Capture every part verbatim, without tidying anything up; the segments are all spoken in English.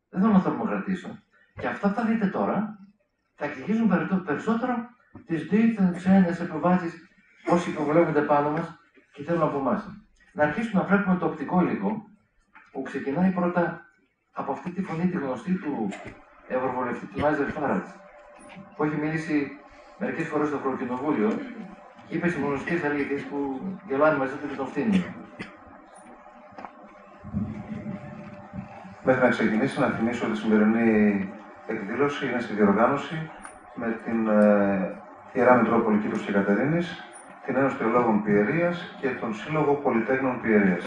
Δεν θέλω να θερμοκρατήσω. Και αυτά θα δείτε τώρα θα εκδικήσουν περισσότερο τις δίθεν ξένες επεμβάσεις όσοι προβλέπονται πάνω μας και θέλουν από εμάς. Να αρχίσουμε να βλέπουμε το οπτικό υλικό που ξεκινάει πρώτα από αυτή τη φωνή τη γνωστή του Ευρωβουλευτή του Νάιζελ Φάρατζ, που έχει μιλήσει μερικές φορές στο Ευρωκοινοβούλιο και είπε σε γνωστικές αλήθειες που γελάνε μαζί του και τον φτύνουν. Μέχρι να ξεκινήσει, να θυμίσω ότι η σημερινή εκδήλωση είναι στη διοργάνωση με την ε, Ιερά Μητρόπολη Κύπρος και Κατερίνης, την Ένωση Θεολόγων Πιερίας και τον Σύλλογο Πολυτέχνων Πιερίας.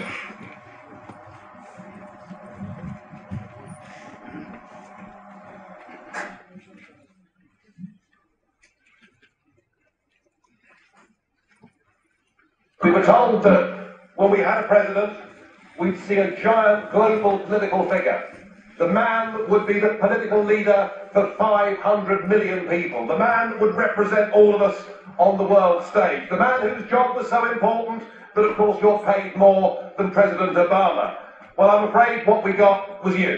We were told that when we had a president, we'd see a giant global political figure. The man that would be the political leader for five hundred million people. The man that would represent all of us on the world stage. The man whose job was so important that, of course, you're paid more than President Obama. Well, I'm afraid what we got was you.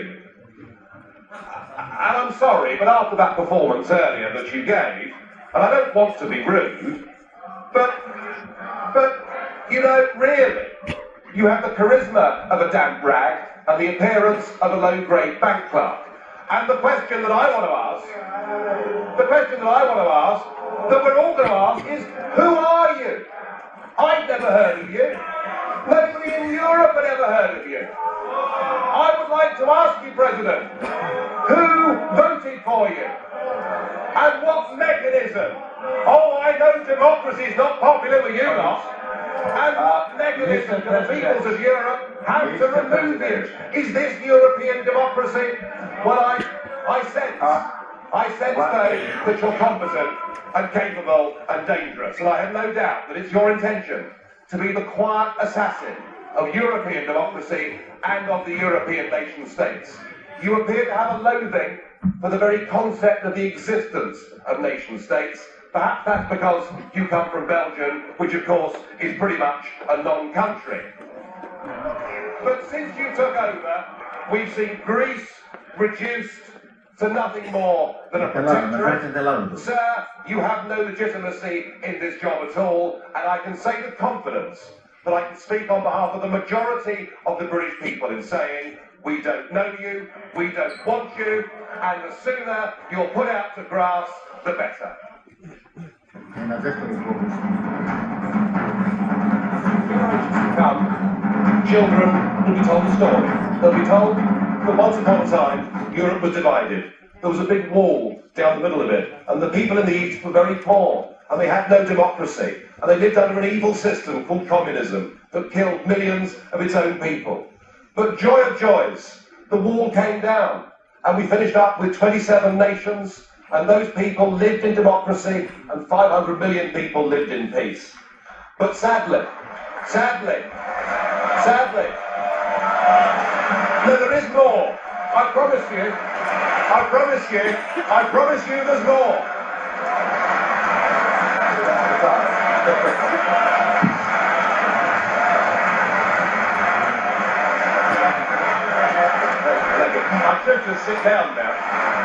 And I'm sorry, but after that performance earlier that you gave, and I don't want to be rude, but, but, you know, really, you have the charisma of a damp rag and the appearance of a low-grade bank clerk. And the question that I want to ask, the question that I want to ask, that we're all going to ask is, who are you? I've never heard of you. Nobody in Europe had ever heard of you. I would like to ask you, President, who voted for you? And what mechanism? Oh, I know democracy is not popular with you lot. And what mechanism can the peoples of Europe have to remove you? Is this European democracy? Well, I, I sense, I sense though that you're competent and capable and dangerous, and I have no doubt that it's your intention to be the quiet assassin of European democracy and of the European nation states. You appear to have a loathing for the very concept of the existence of nation states. Perhaps that's because you come from Belgium, which of course is pretty much a non-country. But since you took over, we've seen Greece reduced to nothing more than a protectorate. Sir, you have no legitimacy in this job at all, and I can say with confidence that I can speak on behalf of the majority of the British people in saying, we don't know you, we don't want you, and the sooner you're put out to grass, the better. Come, children will be told a story. They'll be told that once upon a time, Europe was divided. There was a big wall down the middle of it, and the people in the East were very poor, and they had no democracy, and they lived under an evil system called communism that killed millions of its own people. But joy of joys, the wall came down, and we finished up with twenty-seven nations, and those people lived in democracy, and five hundred million people lived in peace. But sadly, sadly, sadly, no, there is more. I promise you, I promise you, I promise you there's more. I should just sit down now.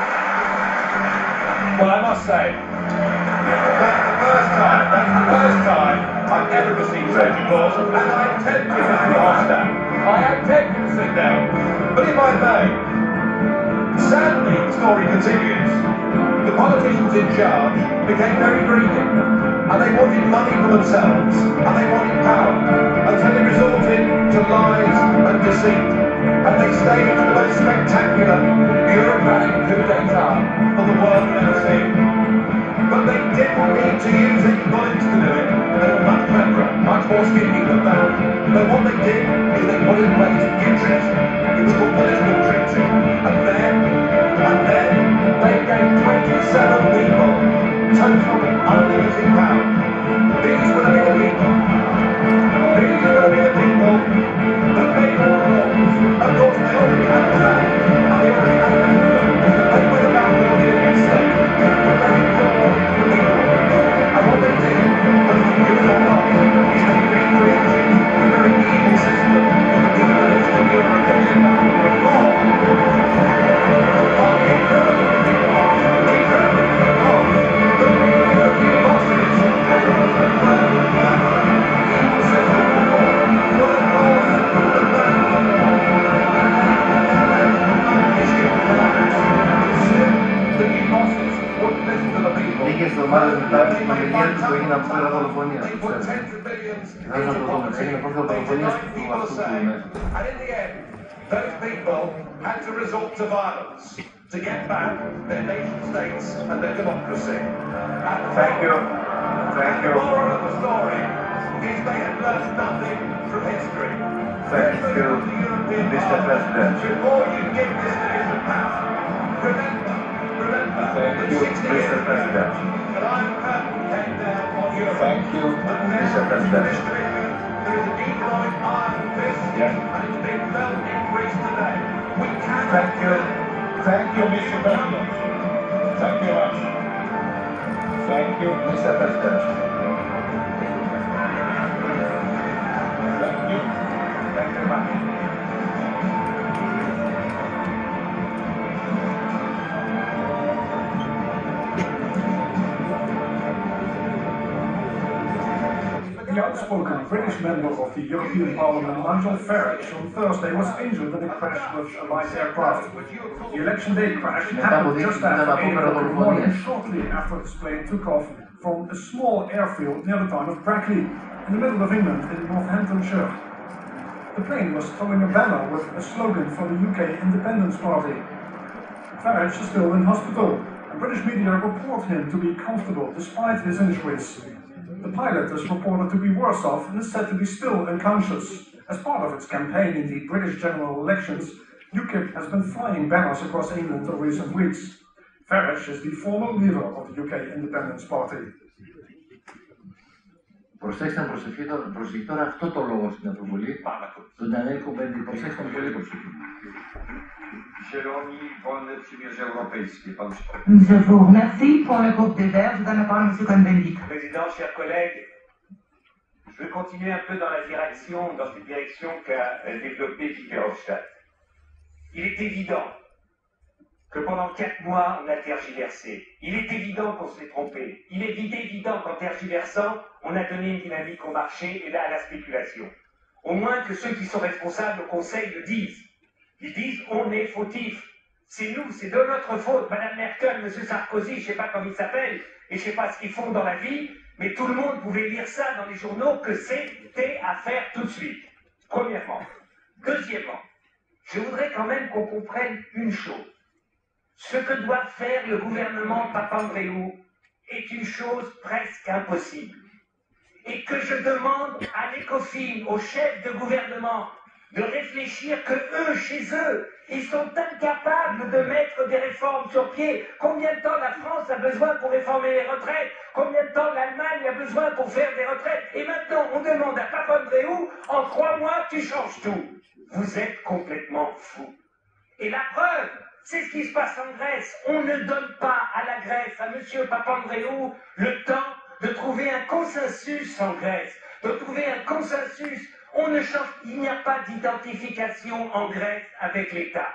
Well, I must say, that's the first time, that's the first time I've ever received such applause, and I'm tempted to stand. I am tempted to sit down. But if I may, sadly, the story continues. The politicians in charge became very greedy, and they wanted money for themselves, and they wanted power, until they resorted to lies and deceit. And they staged the most spectacular bureaucratic coup d'etat of the world had ever seen. But they didn't need to use any bullets to do it. They were much cleverer, much more scheming than that. But what they did is they put in place a new trick. It was called political trickling. And then, and then, they gave twenty-seven people total unlimited power. These were the people. These were the people that made all the laws. Of course, they already had the land, and they already had the people. They were about building a new state. But they ignored the people. And what they did, whether you knew it or not, is they recreated the very evil system of the people of Eastern Europe. Before, εβδομάδες μετά από την πανδημία του έγιναν πέρα δολοφονίας, το ξέρετε. Δεν θα το δούμε, έγινε πρώτα δολοφονίας του αυτού του μέσα. Those people had to resort to violence to get back their nation states and their democracy. And Thank you. Thank you. The moral of the story is they have learned nothing from history. Thank you, Mister President. Before you give this nation power, remember, remember, Thank you, Mister President. that I'm curtain came down on Europe. Thank you, Mister President. There is an economic iron fist, Yeah. and it's being felt in Greece today. We cannot Thank you. Thank you, Mister President. Thank you much. Thank you, Mister President. Thank you. Thank you much. The outspoken British member of the European Parliament, Nigel Farage, on Thursday was injured in a crash with a light aircraft. The election day crash happened just after eight o'clock in the morning, shortly after this plane took off from a small airfield near the town of Brackley, in the middle of England, in Northamptonshire. The plane was towing a banner with a slogan for the U K Independence Party. Farage is still in hospital, and British media report him to be comfortable despite his injuries. The pilot is reported to be worse off and is said to be still unconscious. As part of its campaign in the British general elections, UKIP has been flying banners across England in recent weeks. Farage is the former leader of the U K Independence Party. Προσέξτε να προσεχεί τώρα, προσεχεί τώρα αυτό το λόγο στην Ευρωβουλή, τον Ντανιέλ Κομπέντι. Προσέξτε τον πολύ προσοχή. Je vous remercie pour le groupe des Verts. Je donne la parole à M. Cohn-Bendit. Président, chers collègues, je vais continuer un peu dans la direction, dans cette direction qu'a développé Guy Verhofstadt. Il est évident que pendant quatre mois, on a tergiversé. Il est évident qu'on s'est trompé. Il est évident qu'en tergiversant, on a donné une dynamique au marché et là à la spéculation. Au moins que ceux qui sont responsables au Conseil le disent. Ils disent on est fautif. C'est nous, c'est de notre faute. Madame Merkel, Monsieur Sarkozy, je ne sais pas comment ils s'appellent et je ne sais pas ce qu'ils font dans la vie, mais tout le monde pouvait lire ça dans les journaux que c'était à faire tout de suite. Premièrement. Deuxièmement, je voudrais quand même qu'on comprenne une chose. Ce que doit faire le gouvernement Papandréou est une chose presque impossible. Et que je demande à l'ECOFIN, aux chefs de gouvernement, de réfléchir que eux, chez eux, ils sont incapables de mettre des réformes sur pied. Combien de temps la France a besoin pour réformer les retraites? Combien de temps l'Allemagne a besoin pour faire des retraites? Et maintenant, on demande à Papandréou, en trois mois, tu changes tout. Vous êtes complètement fous. Et la preuve, c'est ce qui se passe en Grèce. On ne donne pas à la Grèce, à M. Papandréou, le temps de trouver un consensus en Grèce, de trouver un consensus. On ne change, il n'y a pas d'identification en Grèce avec l'État.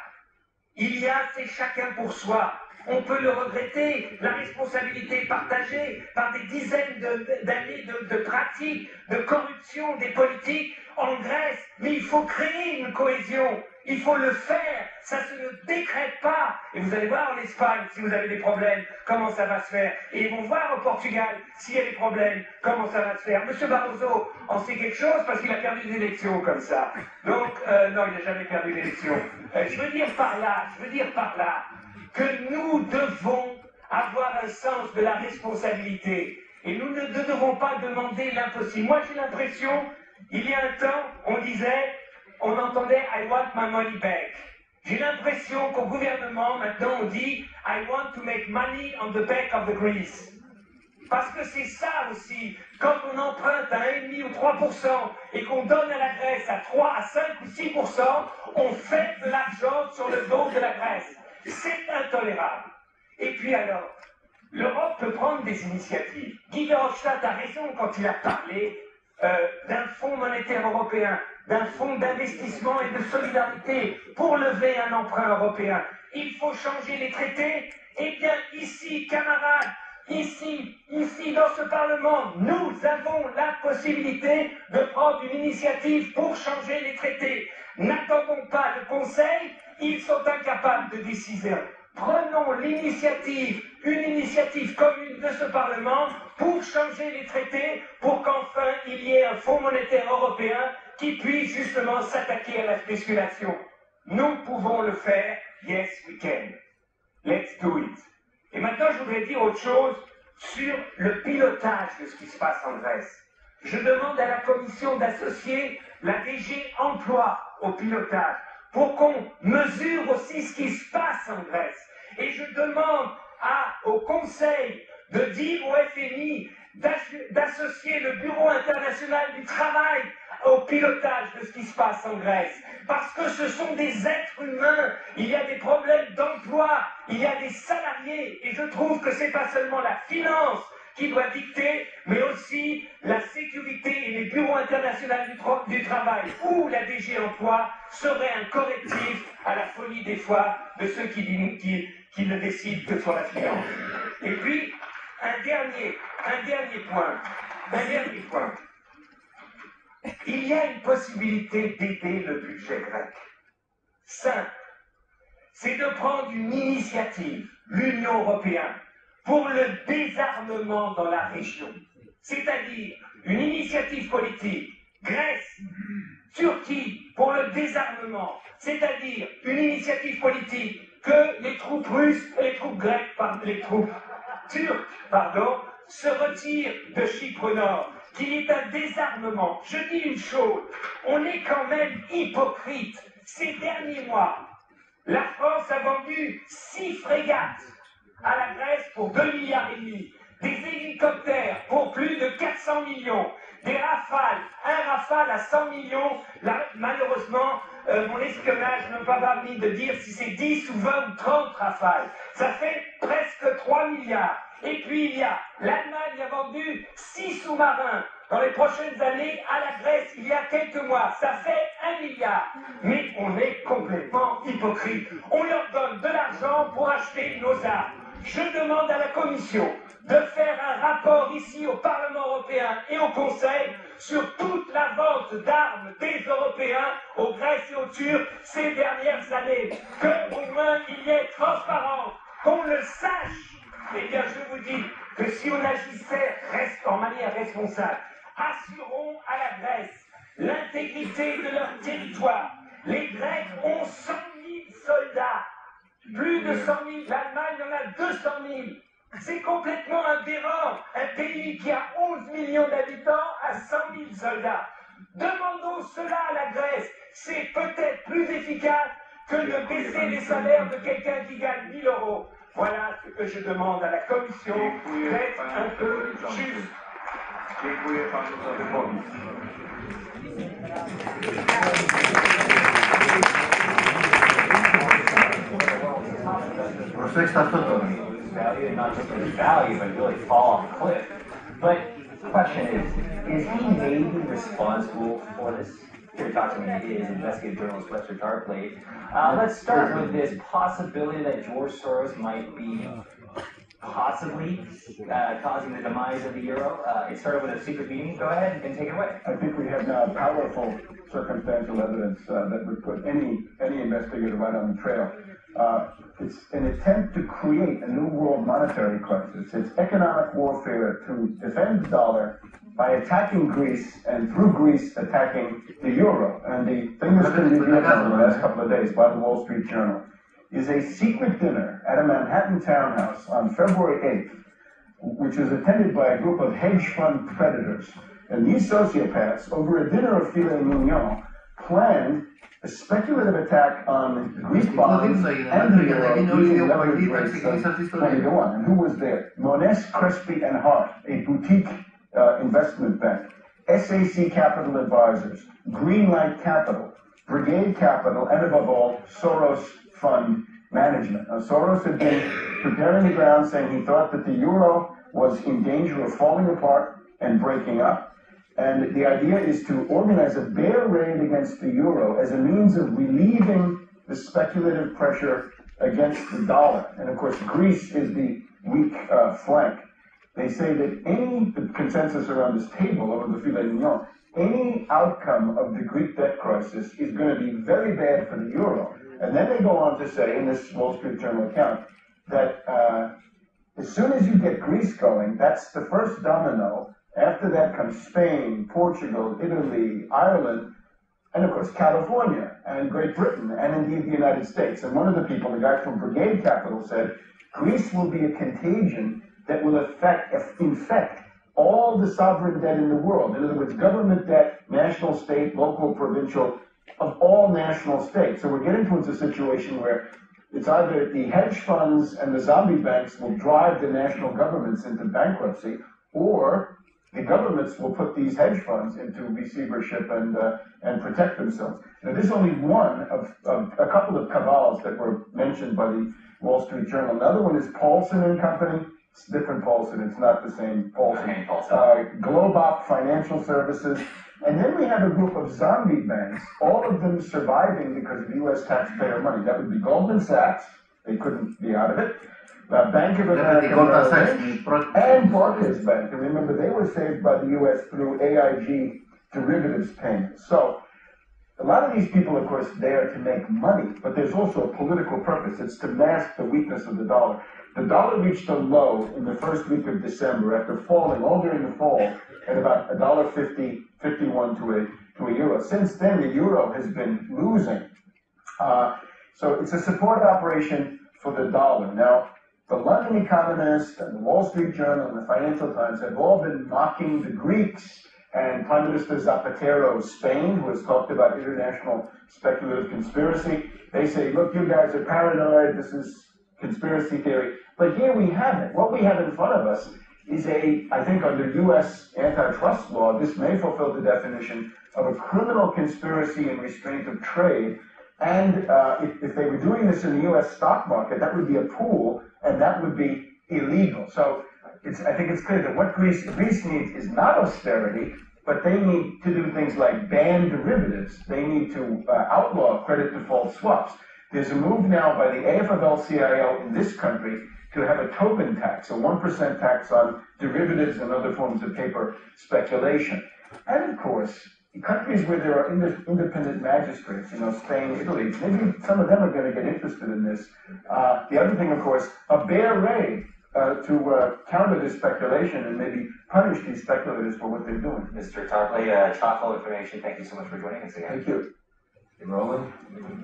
Il y a, c'est chacun pour soi. On peut le regretter, la responsabilité partagée par des dizaines d'années de, de, de pratiques, de corruption des politiques en Grèce. Mais il faut créer une cohésion. Il faut le faire, ça se ne décrète pas. Et vous allez voir en Espagne, si vous avez des problèmes, comment ça va se faire. Et ils vont voir au Portugal, s'il y a des problèmes, comment ça va se faire. Monsieur Barroso en sait quelque chose parce qu'il a perdu des élections comme ça. Donc, euh, non, il n'a jamais perdu d'élection. Euh, je veux dire par là, je veux dire par là, que nous devons avoir un sens de la responsabilité. Et nous ne devons pas demander l'impossible. Moi, j'ai l'impression, il y a un temps, on disait... On entendait I want my money back. J'ai l'impression qu'au gouvernement, maintenant, on dit I want to make money on the back of the Greece. Parce que c'est ça aussi, quand on emprunte à un virgule cinq ou trois pour cent et qu'on donne à la Grèce à trois, à cinq ou six pour cent, on fait de l'argent sur le dos de la Grèce. C'est intolérable. Et puis alors, l'Europe peut prendre des initiatives. Guy Verhofstadt a raison quand il a parlé euh, d'un fonds monétaire européen, d'un fonds d'investissement et de solidarité pour lever un emprunt européen. Il faut changer les traités. Eh bien, ici, camarades, ici, ici, dans ce Parlement, nous avons la possibilité de prendre une initiative pour changer les traités. N'attendons pas le Conseil, ils sont incapables de décider. prenons l'initiative, une initiative commune de ce Parlement pour changer les traités, pour qu'enfin il y ait un Fonds monétaire européen qui puisse justement s'attaquer à la spéculation. Nous pouvons le faire. Yes, we can. Let's do it. Et maintenant, je voudrais dire autre chose sur le pilotage de ce qui se passe en Grèce. Je demande à la Commission d'associer la D G Emploi au pilotage pour qu'on mesure aussi ce qui se passe en Grèce. Et je demande à, au Conseil de dire au F M I d'associer le Bureau international du travail au pilotage de ce qui se passe en Grèce. Parce que ce sont des êtres humains, il y a des problèmes d'emploi, il y a des salariés, et je trouve que c'est pas seulement la finance qui doit dicter, mais aussi la sécurité et les bureaux internationaux du, tra du travail ou la D G Emploi serait un correctif à la folie des fois de ceux qui, qui, qui ne décident que sur la finance. Et puis, un dernier, un dernier point, un dernier point. Il y a une possibilité d'aider le budget grec. Simple. C'est de prendre une initiative, l'Union européenne, pour le désarmement dans la région. C'est-à-dire une initiative politique, Grèce, Turquie, pour le désarmement. C'est-à-dire une initiative politique que les troupes russes et les troupes grecques, pardon, les troupes turques, pardon, se retirent de Chypre Nord, qu'il y ait un désarmement. Je dis une chose, on est quand même hypocrite. Ces derniers mois, la France a vendu six frégates à la Grèce pour deux milliards et demi, des hélicoptères pour plus de quatre cents millions, des rafales, un rafale à cent millions. Là, malheureusement, euh, mon espionnage ne m'a pas permis de dire si c'est dix ou vingt ou trente rafales. Ça fait presque trois milliards. Et puis il y a, l'Allemagne a vendu six sous-marins dans les prochaines années à la Grèce il y a quelques mois. Ça fait un milliard. Mais on est complètement hypocrite. On leur donne de l'argent pour acheter nos armes. Je demande à la Commission de faire un rapport ici au Parlement européen et au Conseil sur toute la vente d'armes des Européens aux Grecs et aux Turcs ces dernières années. Que au moins il y ait transparence, qu'on le sache. Eh bien, je vous dis que si on agissait reste en manière responsable, assurons à la Grèce l'intégrité de leur territoire. Les Grecs ont cent mille soldats, plus de cent mille, l'Allemagne en a deux cent mille. C'est complètement aberrant, un pays qui a onze millions d'habitants à cent mille soldats. Demandons cela à la Grèce, c'est peut-être plus efficace que de baisser les salaires de quelqu'un qui gagne mille euros. Voilà ce que je demande à la Commission d'être un peu juste. Προσέξτε αυτό τώρα. Value, not just lose value, but really fall off a cliff. But the question is, is he maybe responsible for this? Here to talk to me is investigative journalist Webster Tarpley. Uh, let's start with this possibility that George Soros might be possibly uh, causing the demise of the euro. Uh, it started with a secret meeting. Go ahead and take it away. I think we have now powerful circumstantial evidence uh, that would put any any investigator right on the trail. Uh, it's an attempt to create a new world monetary crisis. It's economic warfare to defend the dollar by attacking Greece and through Greece attacking the euro. And the thing that's been revealed in the last couple of days by the Wall Street Journal is a secret dinner at a Manhattan townhouse on February eighth, which was attended by a group of hedge fund predators. And these sociopaths, over a dinner of filet mignon, planned a speculative attack on Greek bonds and the euro using leverage rates of twenty to one. And who was there? Moness, Crespi, and Hart, a boutique uh, investment bank. S A C Capital Advisors, Greenlight Capital, Brigade Capital, and above all, Soros Fund Management. Now, Soros had been preparing the ground, saying he thought that the euro was in danger of falling apart and breaking up. And the idea is to organize a bear raid against the euro as a means of relieving the speculative pressure against the dollar. And of course, Greece is the weak uh, flank. They say that any the consensus around this table over the filet mignon, any outcome of the Greek debt crisis is going to be very bad for the euro. And then they go on to say, in this Wall Street Journal account, that uh, as soon as you get Greece going, that's the first domino. After that comes Spain, Portugal, Italy, Ireland, and of course California, and Great Britain, and indeed the United States. And one of the people, the guy from Brigade Capital, said, Greece will be a contagion that will affect, infect all the sovereign debt in the world. In other words, government debt, national, state, local, provincial, of all national states. So we're getting towards a situation where it's either the hedge funds and the zombie banks will drive the national governments into bankruptcy, or the governments will put these hedge funds into receivership and uh, and protect themselves. Now, there's only one of, of a couple of cabals that were mentioned by the Wall Street Journal. Another one is Paulson and Company. It's different Paulson. It's not the same Paulson. Okay, Paulson. Uh, Globop Financial Services. And then we have a group of zombie banks, all of them surviving because of U S taxpayer money. That would be Goldman Sachs. They couldn't be out of it. Uh, Bank of America, and Barclays Bank. And remember, they were saved by the U S through A I G derivatives payments. So a lot of these people, of course, there to make money, but there's also a political purpose. It's to mask the weakness of the dollar. The dollar reached a low in the first week of December after falling all during the fall at about one dollar fifty, fifty-one to a, to a euro. Since then, the euro has been losing. Uh, so it's a support operation for the dollar. Now, the London Economist and the Wall Street Journal and the Financial Times have all been mocking the Greeks and Prime Minister Zapatero of Spain, who has talked about international speculative conspiracy. They say, look, you guys are paranoid, this is conspiracy theory. But here we have it. What we have in front of us is a, I think under U S antitrust law, this may fulfill the definition of a criminal conspiracy and restraint of trade. And uh, if, if they were doing this in the U S stock market, that would be a pool, and that would be illegal. So it's, I think it's clear that what Greece, Greece needs is not austerity, but they need to do things like ban derivatives. They need to uh, outlaw credit default swaps. There's a move now by the A F L C I O in this country to have a token tax, a one percent tax on derivatives and other forms of paper speculation. And of course, in countries where there are ind independent magistrates, you know, Spain, Italy, maybe some of them are going to get interested in this. Uh, the other thing, of course, a bear raid uh, to uh, counter this speculation and maybe punish these speculators for what they're doing. Mister Tarpley, uh, chock-full information. Thank you so much for joining us again. Thank you. You rolling?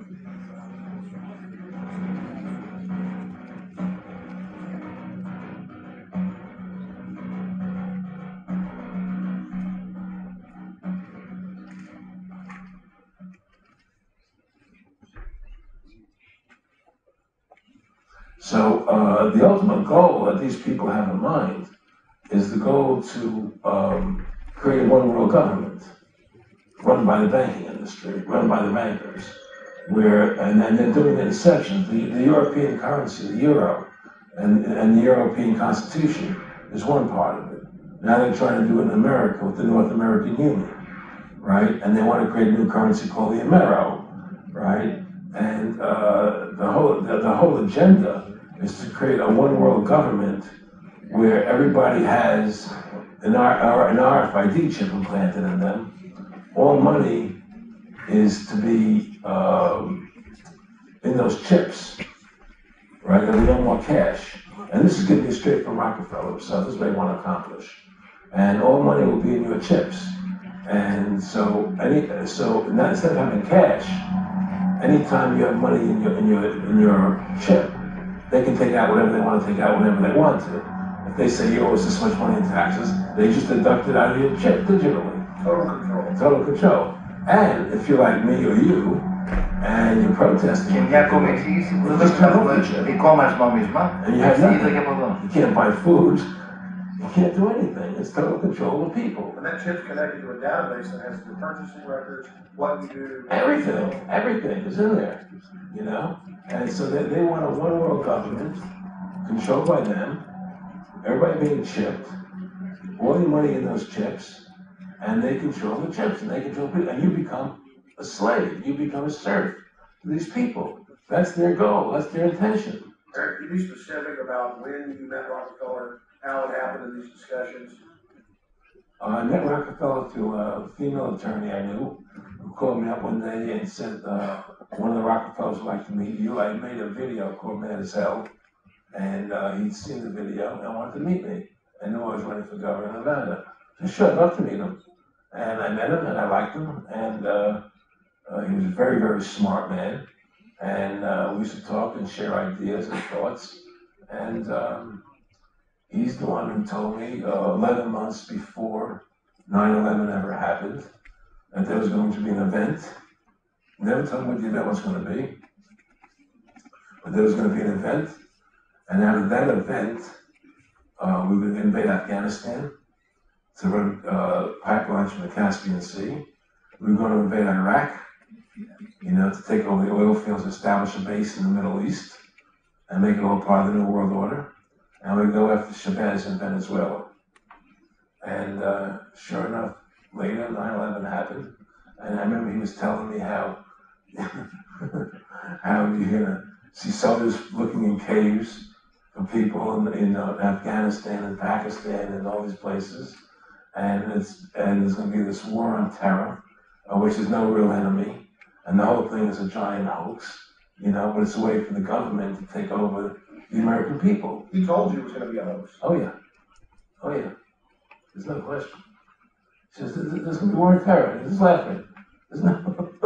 So uh, the ultimate goal that these people have in mind is the goal to um, create a one world government run by the banking industry, run by the bankers, where, and then they're doing it in sections. The, the European currency, the euro, and, and the European Constitution is one part of it. Now they're trying to do it in America with the North American Union, right? And they want to create a new currency called the Amero, right? And uh, the whole the, the whole agenda is to create a one world government where everybody has an, R, an R F I D chip implanted in them. All money is to be um, in those chips, right? And we don't want cash. And this is getting me straight from Rockefeller, so this is what they want to accomplish. And all money will be in your chips. And so, any so not, instead of having cash, anytime you have money in your in your in your chip, they can take out whatever they want to take out whenever they want to. If they say you owe us this much money in taxes, they just deduct it out of your chip digitally. Total control. Total control. And if you're like me or you, and you're protesting, Και μια ακόμη εξήγηση που δεν έχουμε δικό μας νόμισμα, είδα και από εδώ. You can't buy food. You can't do anything. It's total control of the people. And that chip's connected to a database that has your purchasing records, what you do. Everything, everything is in there, you know? And so they, they want a one world government controlled by them, everybody being chipped, all the money in those chips, and they control the chips, and they control people, and you become a slave, you become a serf to these people. That's their goal, that's their intention. Eric, can you be specific about when you met Rockefeller, how it happened in these discussions? Uh, I met Rockefeller through a female attorney I knew who called me up one day and said, uh, one of the Rockefellers would like to meet you. I made a video called Mad as Hell, and uh, he'd seen the video and wanted to meet me. I knew I was running for governor of Nevada. So sure, I'd love to meet him. And I met him, and I liked him, and uh, uh, he was a very, very smart man. And uh, we used to talk and share ideas and thoughts. And um, he's the one who told me uh, eleven months before nine eleven ever happened that there was going to be an event. Never told me what the event was going to be, but there was going to be an event. And out of that event, uh, we would invade Afghanistan to run uh, pipelines from the Caspian Sea. We were going to invade Iraq, you know, to take over the oil fields, establish a base in the Middle East, and make it all part of the New World Order. And we go after Chavez in Venezuela. And uh, sure enough, later, nine eleven happened. And I remember he was telling me how, how you're gonna see soldiers looking in caves for people in, in uh, Afghanistan and Pakistan and all these places. And it's and there's gonna be this war on terror, uh, which is no real enemy. And the whole thing is a giant hoax, you know, but it's a way for the government to take over the American people. He told you it was going to be a hoax. Oh, yeah. Oh, yeah. There's no question. He says, there's going to be war on terror. He's laughing. There's no...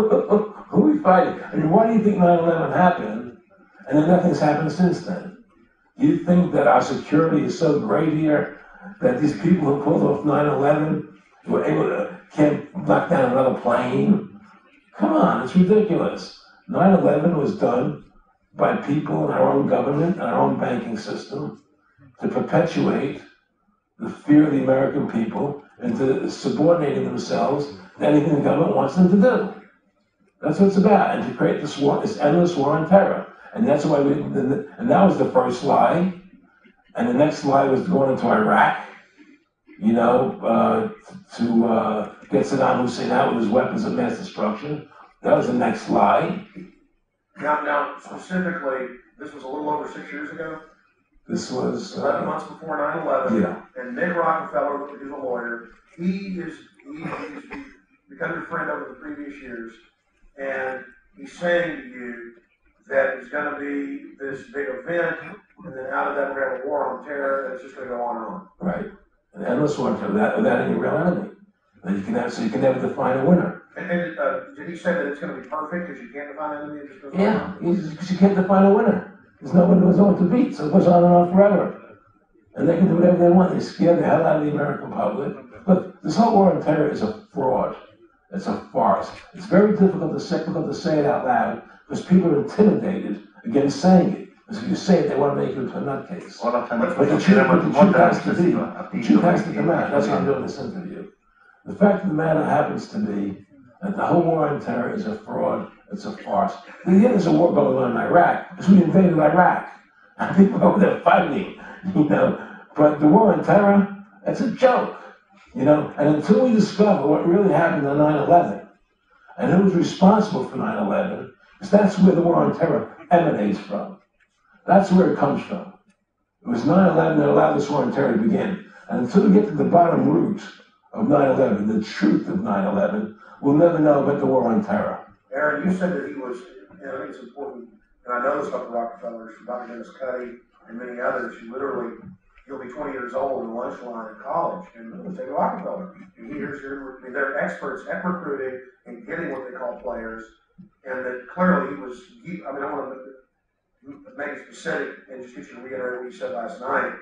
Who are we fighting? I mean, why do you think nine eleven happened, and then nothing's happened since then? You think that our security is so great here that these people who pulled off nine eleven were able to, can't knock down another plane? Come on, it's ridiculous. nine eleven was done by people in our own government and our own banking system to perpetuate the fear of the American people into subordinating themselves to anything the government wants them to do. That's what it's about, and to create this war, this endless war on terror. And that's why we, and that was the first lie. And the next lie was going into Iraq, you know, uh, to uh, get Saddam Hussein out with his weapons of mass destruction. That was the next lie. Now, now, specifically, this was a little over six years ago. This was uh, eleven months before nine eleven. Yeah. And Nick Rockefeller, who's a lawyer, he is he, he's become your friend over the previous years, and he's saying to you that it's going to be this big event, and then out of that we're going to have a war on terror, and it's just going to go on and on. Right. An endless war on terror without, without any real enemy. That you can have, so you can never define a winner. And, and uh, did he say that it's going to be perfect because you can't define an enemy? It just goes Yeah, on? because you can't define a winner. There's no one who's on to beat, so it goes on and on forever. And they can do whatever they want. They scare the hell out of the American public. But this whole war on terror is a fraud. It's a farce. It's very difficult to say, difficult to say it out loud because people are intimidated against saying it. Because if you say it, they want to make you into a nutcase. But the truth, but the truth has to be, the truth has to come out. That's why I'm doing this interview. The fact of the matter happens to be that the whole war on terror is a fraud, it's a farce. Yeah, there's a war going on in Iraq, because we invaded Iraq. And people over there fighting, you know. But the war on terror, that's a joke, you know. And until we discover what really happened on nine eleven, and who was responsible for nine eleven, because that's where the war on terror emanates from. That's where it comes from. It was nine eleven that allowed this war on terror to begin. And until we get to the bottom root of nine eleven, the truth of nine eleven, we'll never know about the war on terror. Aaron, you said that he was, and I think it's important, and I know this about the Rockefellers, Doctor Dennis Cuddy, and many others, who literally, you'll be twenty years old in the lunch line in college, and they'll say Rockefeller. And here's your, I mean, they're experts at recruiting and getting what they call players, and that clearly he was, he, I mean, I want to make it specific and just get you to reiterate what you said last night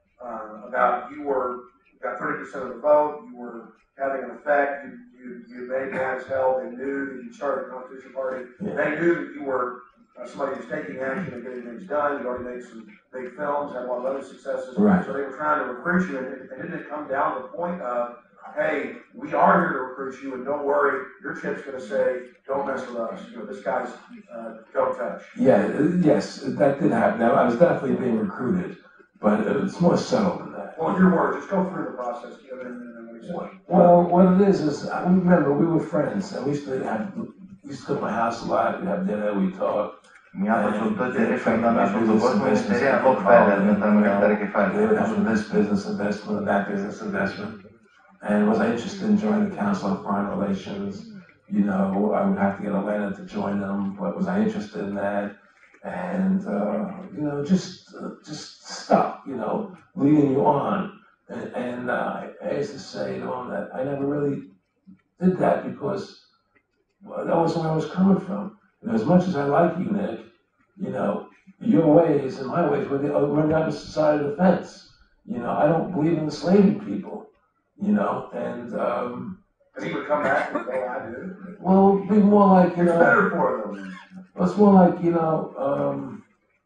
uh, about you were, got thirty percent of the vote, you were having an effect, you, you, you made Mad as Hell, they knew that you started the Constitution Party, Yeah. they knew that you were uh, somebody who was taking action and getting things done, you'd already made some big films, had a lot of other successes, Right. so they were trying to recruit you, and, and didn't it come down to the point of, hey, we are here to recruit you, and don't worry, your chip's going to say, don't mess with us, you know, this guy's, uh, don't touch. Yeah, uh, yes, that did happen. Now, I was definitely being recruited, but it's more subtle than that. Well, in your words, just go through the process, and then, and then what he said. Well, what it is is, I remember we were friends, and we used to have, we used to go to my house a lot, we'd have dinner, we'd talk. Μια από τις τότε έφερναν από τον κόσμο την εταιρεία Rockefeller με τα μεγαλύτερα κεφάλαια. They would have this business investment and that business investment. And was I interested in joining the Council on Foreign Relations? You know, I would have to get a letter to join them, but was I interested in that? And, uh, you know, just uh, just stuff, you know, leading you on. And, and uh, I used to say to them that I never really did that because well, that wasn't where I was coming from. And as much as I like you, Nick, you know, your ways and my ways were the, were the opposite side of the fence. You know, I don't believe in enslaving people, you know, and... Um, And he would come back and say, I do. well, it'd be more like, you It's know... better for them. Well, it's more like, you know, um...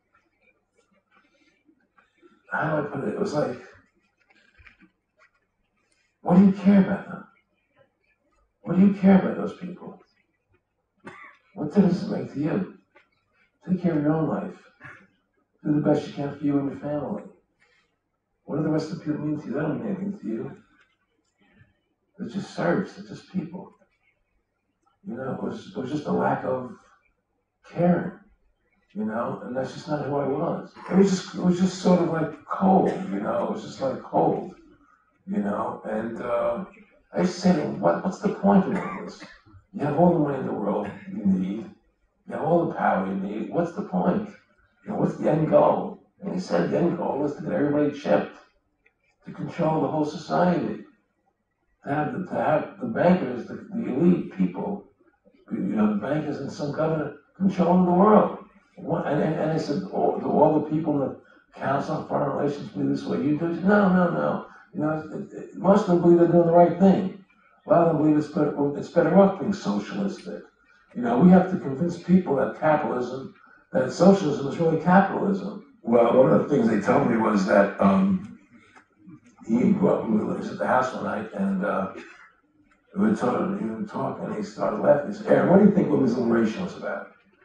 how do I put it? It was like... What do you care about them? What do you care about those people? What difference does it make to you? Take care of your own life. Do the best you can for you and your family. What do the rest of the people mean to you? They don't mean anything to you. They're just serfs. They're just people. You know, it was, it was just a lack of caring. You know, and that's just not who I was. It was just, it was just sort of like cold. You know, it was just like cold. You know, and uh, I used to say to them, what, what's the point of all this? You have all the money in the world you need. You have all the power you need. What's the point? You know, what's the end goal? And he said the end goal was to get everybody chipped, to control the whole society, to have the, to have the bankers, the, the elite people, you know, the bankers and some government controlling the world. What, and, and, and I said, all, do all the people in the Council on Foreign Relations believe this way you do? He said, no, no, no. You know, it, it, most of them believe they're doing the right thing. A lot of them believe it's better, it's better off being socialistic. You know, we have to convince people that capitalism, that socialism is really capitalism. Well, one of the things they told me was that um, he was at the house one night and uh, we were talking, we were talking and he started laughing. He said, Aaron, what do you think women's liberation was about?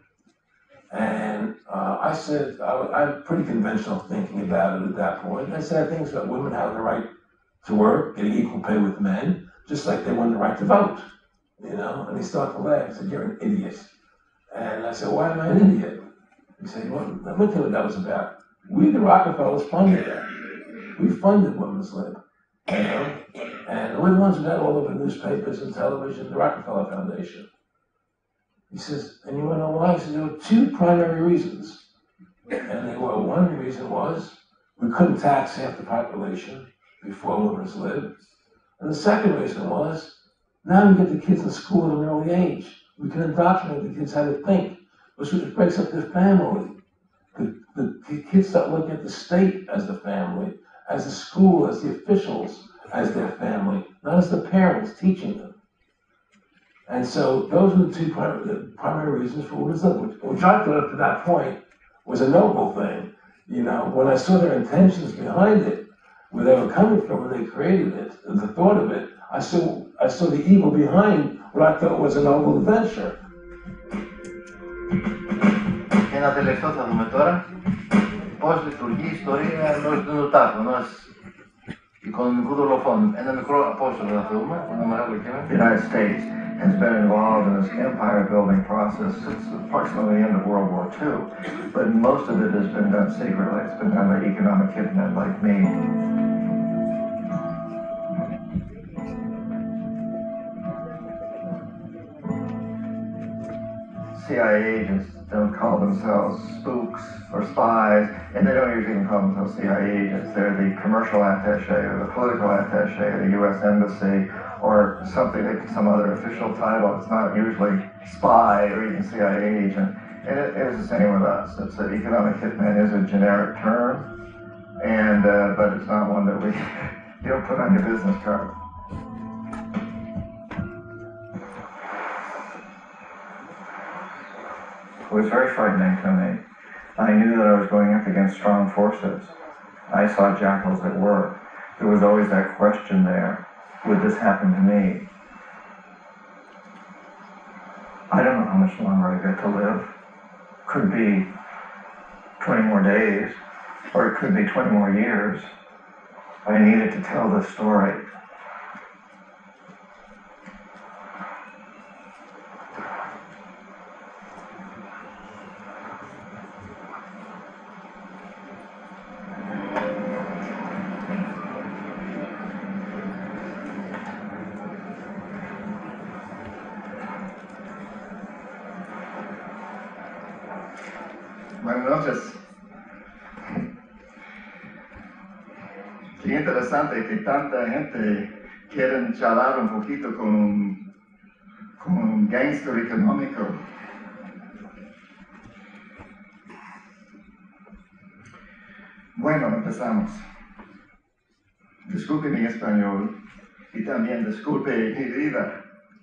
And uh, I said, I, I'm pretty conventional thinking about it at that point. And I said, I think it's about women having the right to work, getting equal pay with men, just like they won the right to vote. You know, and he started to laugh. He said, you're an idiot. And I said, why am I an idiot? He said, well, let me tell you what that was about. We, the Rockefellers, funded that. We funded Women's Lib, you know? And we're the ones who got all over newspapers and television, the Rockefeller Foundation. He says, and you want to know why? He said, there were two primary reasons. And they were, one reason was we couldn't tax half the population before Women's Lib. And the second reason was, now we get the kids in school at an early age. We can indoctrinate the kids how to think, which breaks up their family. The, the, the kids start looking at the state as the family, as the school, as the officials, as their family, not as the parents teaching them. And so those were the two primary, the primary reasons for Women's Lib, which, which I thought up to that point was a noble thing. You know, when I saw their intentions behind it, where they were coming from when they created it, the thought of it, I saw, I saw the evil behind what I thought was a noble adventure. Και ένα τελευταίο θα δούμε τώρα, πώς λειτουργεί η ιστορία ενός δινοτάχου, ενός οικονομικού δολοφόνου. Ένα μικρό απόστολο θα δούμε, ένα μεγάλο κείμενο. The United States has been involved in this empire-building process since approximately the end of World War Two, but most of it has been done secretly. It's been done by economic hitmen like me. C I A agents don't call themselves spooks or spies, and they don't usually even call themselves C I A agents. They're the commercial attaché or the political attaché of the U S Embassy or something, like some other official title. It's not usually spy or even C I A agent. And it, it was the same with us. It's an economic hitman is a generic term, and uh, but it's not one that we you don't put on your business card. It was very frightening to me. I knew that I was going up against strong forces. I saw jackals at work. There was always that question there, would this happen to me? I don't know how much longer I get to live. Could be twenty more days, or it could be twenty more years. I needed to tell this story. noches. Qué interesante que tanta gente quiere charlar un poquito con un, con un gángster económico. Bueno, empezamos. Disculpe mi español y también disculpe mi vida.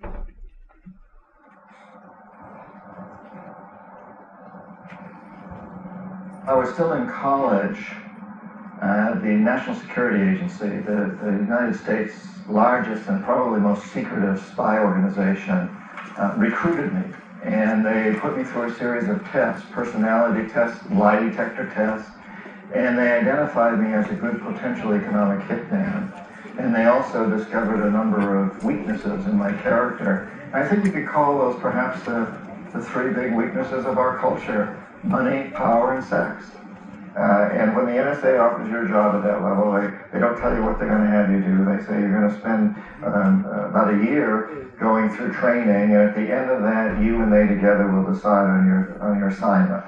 I was still in college. Uh, the National Security Agency, the, the United States' largest and probably most secretive spy organization, uh, recruited me. And they put me through a series of tests, personality tests, lie detector tests, and they identified me as a good potential economic hitman. And they also discovered a number of weaknesses in my character. I think you could call those perhaps the, the three big weaknesses of our culture: money, power, and sex. Uh, and when the N S A offers you a job at that level, they, they don't tell you what they're going to have you do. They say you're going to spend um, uh, about a year going through training, and at the end of that, you and they together will decide on your, on your assignment.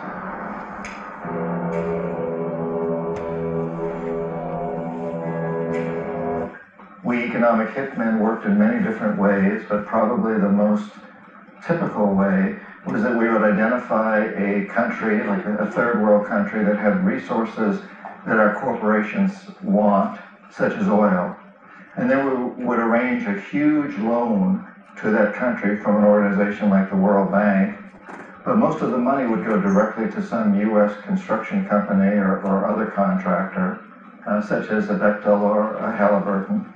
We economic hitmen worked in many different ways, but probably the most typical way was that we would identify a country, like a third world country, that had resources that our corporations want, such as oil. And then we would arrange a huge loan to that country from an organization like the World Bank. But most of the money would go directly to some U S construction company or, or other contractor, uh, such as a Bechtel or a Halliburton.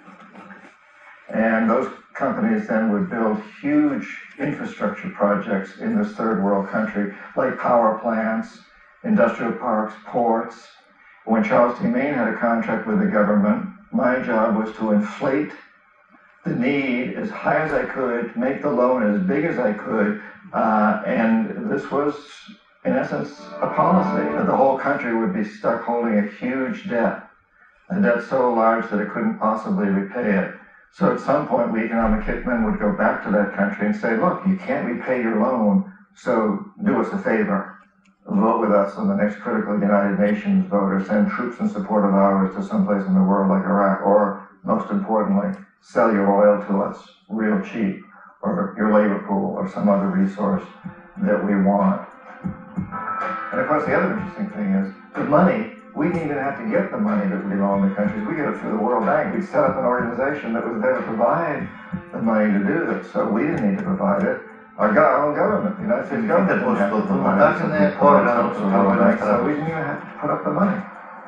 And those companies then would build huge infrastructure projects in this third world country, like power plants, industrial parks, ports. When Charles T. Main had a contract with the government, my job was to inflate the need as high as I could, make the loan as big as I could, uh, and this was, in essence, a policy that the whole country would be stuck holding a huge debt, a debt so large that it couldn't possibly repay it. So at some point, we economic hitmen would go back to that country and say, look, you can't repay your loan, so do us a favor. Vote with us on the next critical United Nations vote, or send troops in support of ours to someplace in the world like Iraq, or, most importantly, sell your oil to us real cheap, or your labor pool, or some other resource that we want. And of course, the other interesting thing is, the money, we didn't even have to get the money that we loan the countries. We get it through the World Bank. We set up an organization that was there to provide the money to do this. So we didn't need to provide it. Our, go our own government, the United States government, didn't have to provide it. So we didn't even have to put up the money.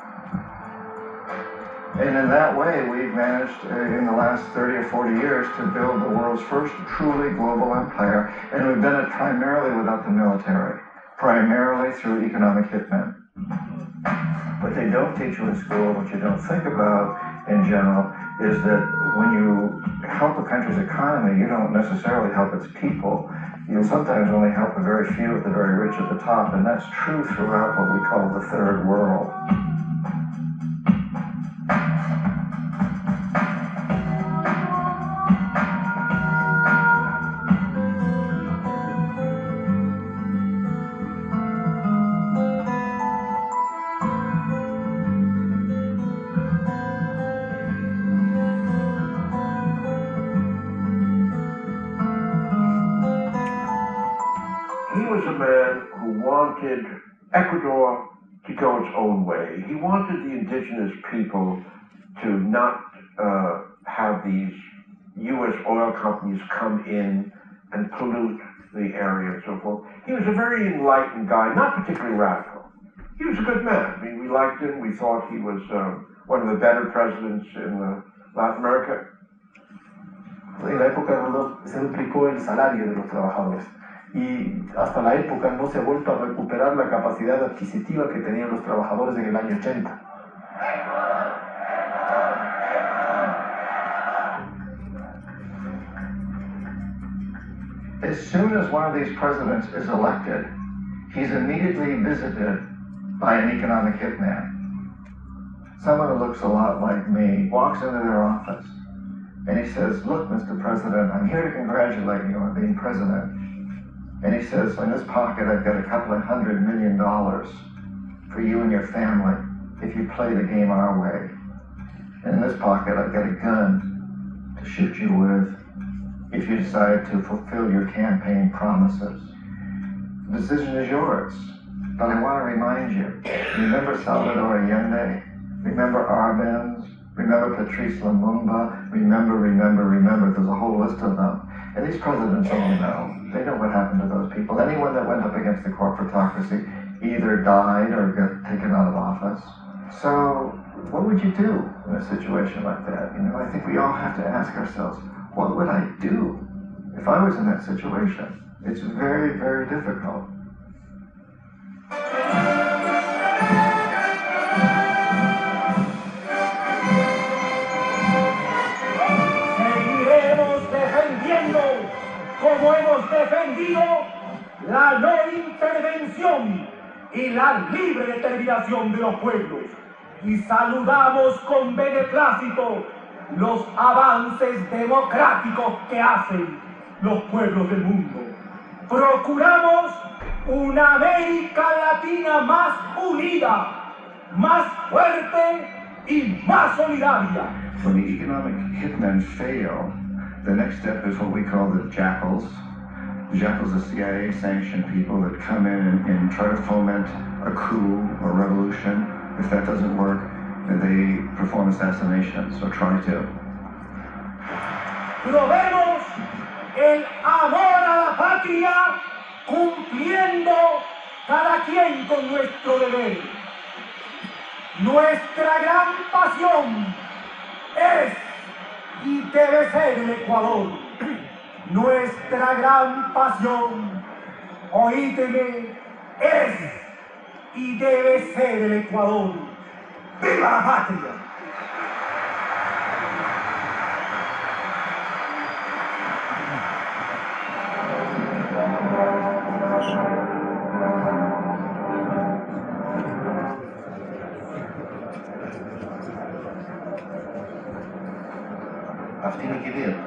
And in that way, we've managed uh, in the last thirty or forty years to build the world's first truly global empire. And we've done it primarily without the military, primarily through economic hitmen. What they don't teach you in school, what you don't think about in general, is that when you help a country's economy, you don't necessarily help its people. You sometimes only help a very few of the very rich at the top, and that's true throughout what we call the third world. Wanted Ecuador to go its own way. He wanted the indigenous people to not uh, have these U S oil companies come in and pollute the area and so forth. He was a very enlightened guy, not particularly radical. He was a good man. I mean, we liked him. We thought he was uh, one of the better presidents in uh, Latin America. En la época cuando se duplicó el salario de los trabajadores. Y hasta la época no se ha vuelto a recuperar la capacidad adquisitiva que tenían los trabajadores en el año ochenta. As soon as one of these presidents is elected, he's immediately visited by an economic hitman. Someone who looks a lot like me walks into their office and he says, look, Mister President, I'm here to congratulate you on being president. And he says, in this pocket, I've got a couple of hundred million dollars for you and your family if you play the game our way. And in this pocket, I've got a gun to shoot you with if you decide to fulfill your campaign promises. The decision is yours. But I want to remind you, remember Salvador Allende? Remember Arbenz? Remember Patrice Lumumba? Remember, remember, remember. There's a whole list of them. And these presidents all know. They know what happened to those people. Anyone that went up against the corporatocracy either died or got taken out of office. So what would you do in a situation like that? You know, I think we all have to ask ourselves, what would I do if I was in that situation? It's very, very difficult. Seguiremos defendiendo, como hemos defendido, la no intervención y la libre determinación de los pueblos. Y saludamos con beneplácito los avances democráticos que hacen los pueblos del mundo. Procuramos una América Latina más unida, más fuerte y más solidaria. When the economic hitmen fail, the next step is what we call the jackals. The jackals are C I A-sanctioned people that come in and, and try to foment a coup or revolution. If that doesn't work, then they perform assassinations or try to. Probemos el amor a la patria cumpliendo cada quien con nuestro deber. Nuestra gran pasión es y debe ser el Ecuador. Nuestra gran pasión, oídeme, es y debe ser el Ecuador. ¡Viva la patria! Αυτή είναι η κηδεία του.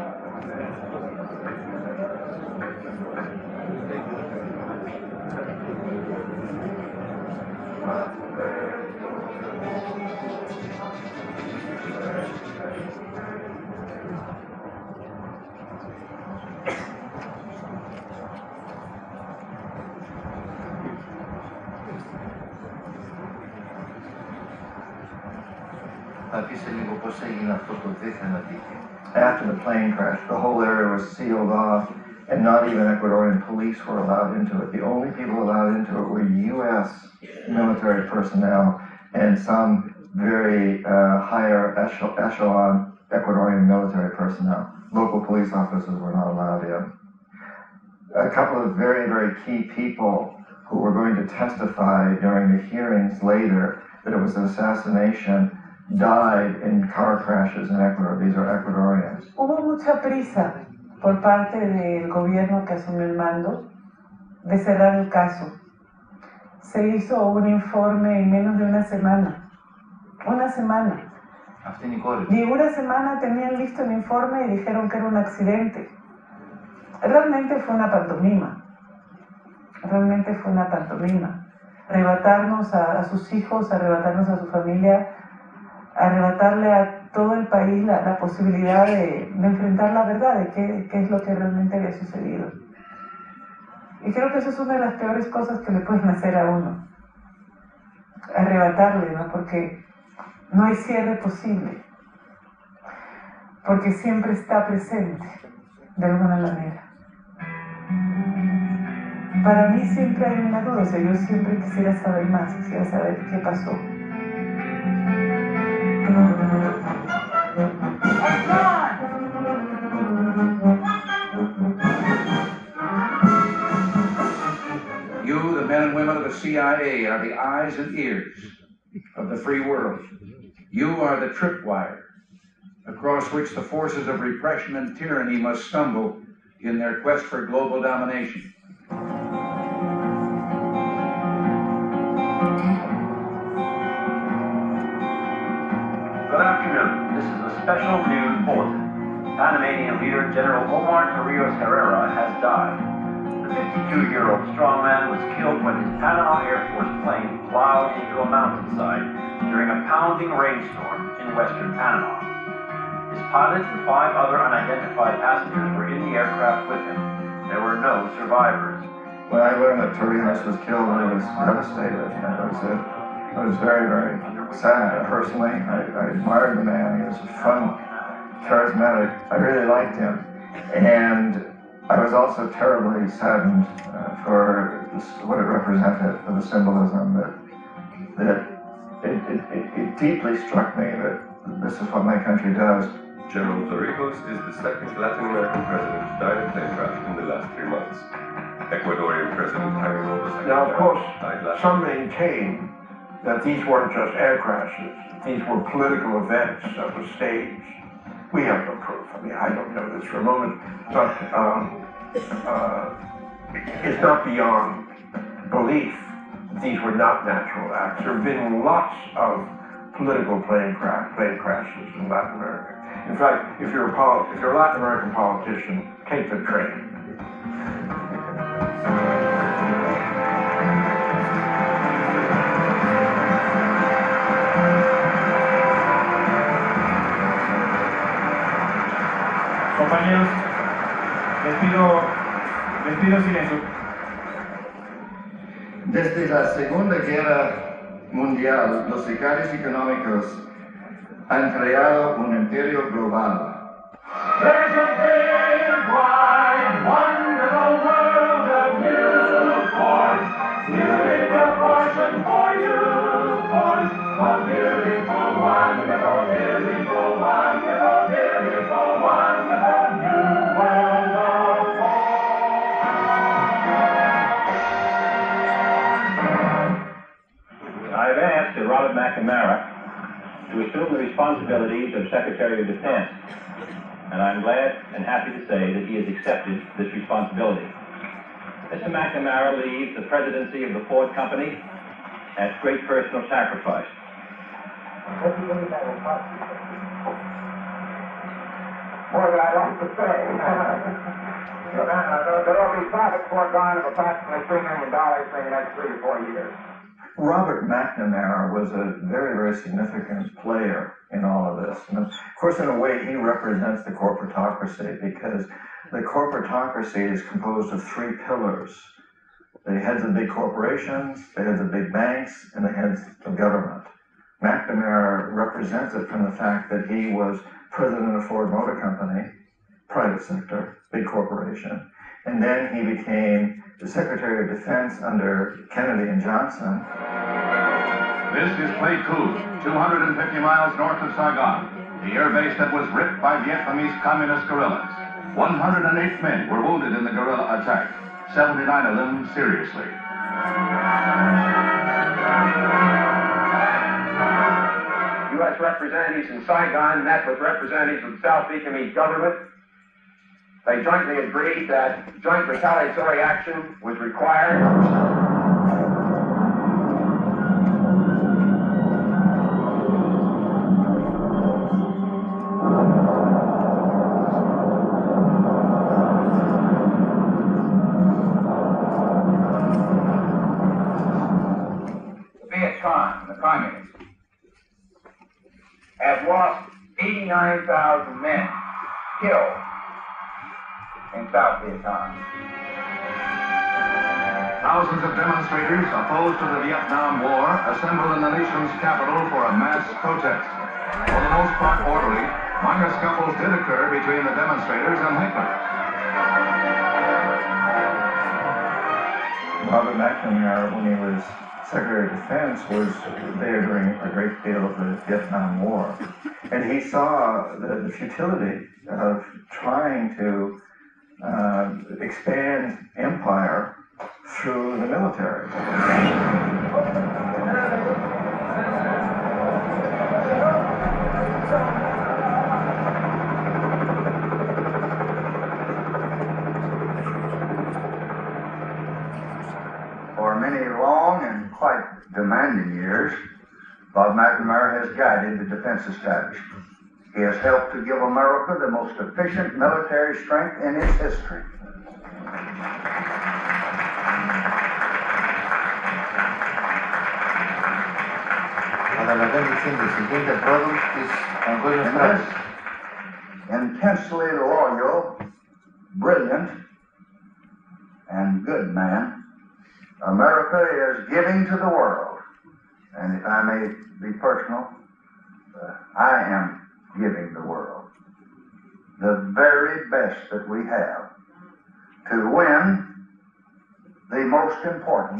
Θα πεις λίγο πώς έγινε αυτό το δίθεν ατύχημα. After the plane crash, the whole area was sealed off, and not even Ecuadorian police were allowed into it. The only people allowed into it were U S military personnel and some very uh, higher echelon Ecuadorian military personnel. Local police officers were not allowed in. A couple of very, very key people who were going to testify during the hearings later that it was an assassination died in car crashes in Ecuador. These are Ecuadorians. Hubo mucha prisa por parte del gobierno que asumió el mando de cerrar el caso. Se hizo un informe en menos de una semana. Una semana. Y en una semana tenían listo el informe y dijeron que era un accidente. Realmente fue una pantomima. Realmente fue una pantomima. Arrebatarnos a, a sus hijos, arrebatarnos a su familia, arrebatarle a todo el país la, la posibilidad de, de enfrentar la verdad de qué, qué es lo que realmente había sucedido. Y creo que eso es una de las peores cosas que le pueden hacer a uno. Arrebatarle, ¿no? Porque no hay cierre posible. Porque siempre está presente, de alguna manera. Para mí siempre hay una duda, o sea, yo siempre quisiera saber más, quisiera saber qué pasó. You, the men and women of the C I A, are the eyes and ears of the free world. You are the tripwire across which the forces of repression and tyranny must stumble in their quest for global domination. Good afternoon. This is a special news bulletin. Panamanian leader General Omar Torrijos Herrera has died. The fifty-two-year-old strongman was killed when his Panama Air Force plane plowed into a mountainside during a pounding rainstorm in western Panama. His pilot and five other unidentified passengers were in the aircraft with him. There were no survivors. When I learned that Torrijos was killed, I was devastated. I was, uh, I was very, very sad. Personally, I, I admired the man. He was fun, charismatic. I really liked him. And I was also terribly saddened uh, for this, what it represented, for the symbolism that, that it, it, it, it deeply struck me that this is what my country does. General Torrijos is the second Latin American president to die in a plane crash in the last three months. Ecuadorian President Jaime Robles Now, of course, died last some maintain that these weren't just air crashes. These were political events that were staged. We have no proof. I mean, I don't know this for a moment, but um, uh, it's not beyond belief that these were not natural acts. There have been lots of political plane, crash, plane crashes in Latin America. In fact, if you're a pol- if you're a Latin American politician, take the train. Compañeros, les pido, les pido silencio. Desde la Segunda Guerra Mundial, los sicarios económicos han creado un imperio global. There's a big, wide, wonderful world of unicorns. Beautiful portion for you, boys. A beautiful, wonderful, beautiful, wonderful, beautiful, wonderful new world of I've asked Robert McNamara to assume the responsibilities of Secretary of Defense, and I'm glad and happy to say that he has accepted this responsibility. Mister McNamara leaves the presidency of the Ford Company at great personal sacrifice. More than I like to say. There will be profits foregone of approximately three million dollars in the next three to four years. Robert McNamara was a very, very significant player in all of this. And of course, in a way, he represents the corporatocracy because the corporatocracy is composed of three pillars. The heads of big corporations, the heads of big banks, and the heads of government. McNamara represents it from the fact that he was president of Ford Motor Company, private sector, big corporation, and then he became the Secretary of Defense under Kennedy and Johnson. This is Pleiku, two hundred fifty miles north of Saigon, the air base that was ripped by Vietnamese communist guerrillas. one hundred eight men were wounded in the guerrilla attack, seventy-nine of them seriously. U S representatives in Saigon met with representatives of the South Vietnamese government. They jointly agreed that joint retaliatory action was required. The Viet Cong, the communists, have lost eighty-nine thousand men killed in South Vietnam. Thousands of demonstrators opposed to the Vietnam War assembled in the nation's capital for a mass protest. For the most part orderly, minor scuffles did occur between the demonstrators and Hitler. Robert McNamara, when he was Secretary of Defense, was there during a great deal of the Vietnam War. And he saw the, the futility of trying to uh, expand empire through the military. For many long and quite demanding years, Bob McNamara has guided the defense establishment. He has helped to give America the most efficient military strength in its history. αναλαμβάνει τη σύνδεση, γίνεται πρόεδρος της Παγκόσμιας Τράπεζας. Intensely loyal, brilliant, and good man, America is giving to the world. And if I may be personal, uh, I am giving the world the very best that we have to win the most important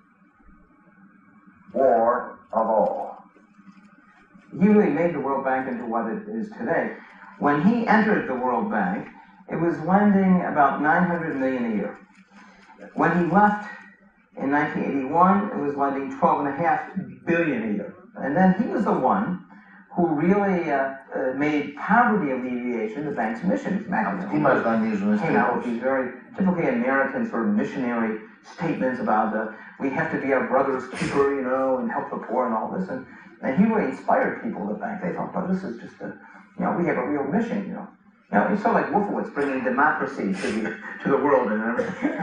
war of all. He really made the World Bank into what it is today. When he entered the World Bank, it was lending about nine hundred million a year. When he left in nineteen eighty-one, it was lending twelve and a half billion a year. And then he was the one who really uh, uh, made poverty alleviation the bank's mission. Τι μας δανείζουν came out with these very typically American sort of missionary statements about uh, we have to be our brother's keeper, you know, and help the poor and all this. And, and he really inspired people at the bank. They thought, well, this is just a, you know, we have a real mission, you know. You know, it's sort of like Wolfowitz bringing democracy to the, to the world and everything.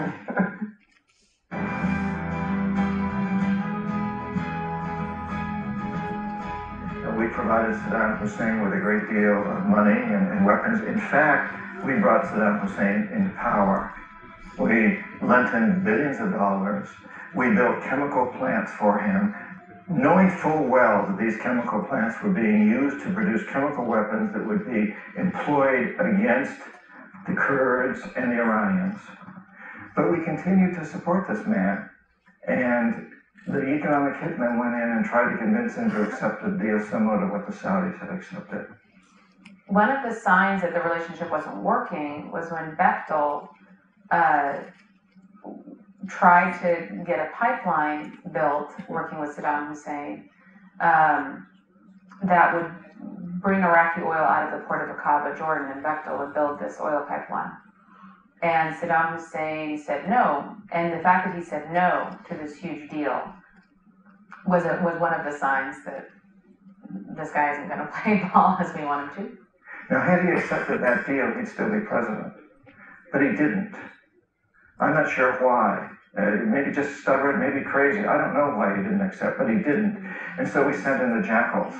We provided Saddam Hussein with a great deal of money and, and weapons. In fact, we brought Saddam Hussein into power. We lent him billions of dollars. We built chemical plants for him, knowing full well that these chemical plants were being used to produce chemical weapons that would be employed against the Kurds and the Iranians. But we continued to support this man, and the economic hitman went in and tried to convince him to accept a deal similar to what the Saudis had accepted. One of the signs that the relationship wasn't working was when Bechtel uh, tried to get a pipeline built, working with Saddam Hussein, um, that would bring Iraqi oil out of the port of Aqaba, Jordan, and Bechtel would build this oil pipeline. And Saddam Hussein said no, and the fact that he said no to this huge deal was a, was one of the signs that this guy isn't going to play ball as we want him to. Now, had he accepted that deal, he'd still be president, but he didn't. I'm not sure why. Uh, maybe just stubborn, maybe crazy. I don't know why he didn't accept, but he didn't. And so we sent in the jackals.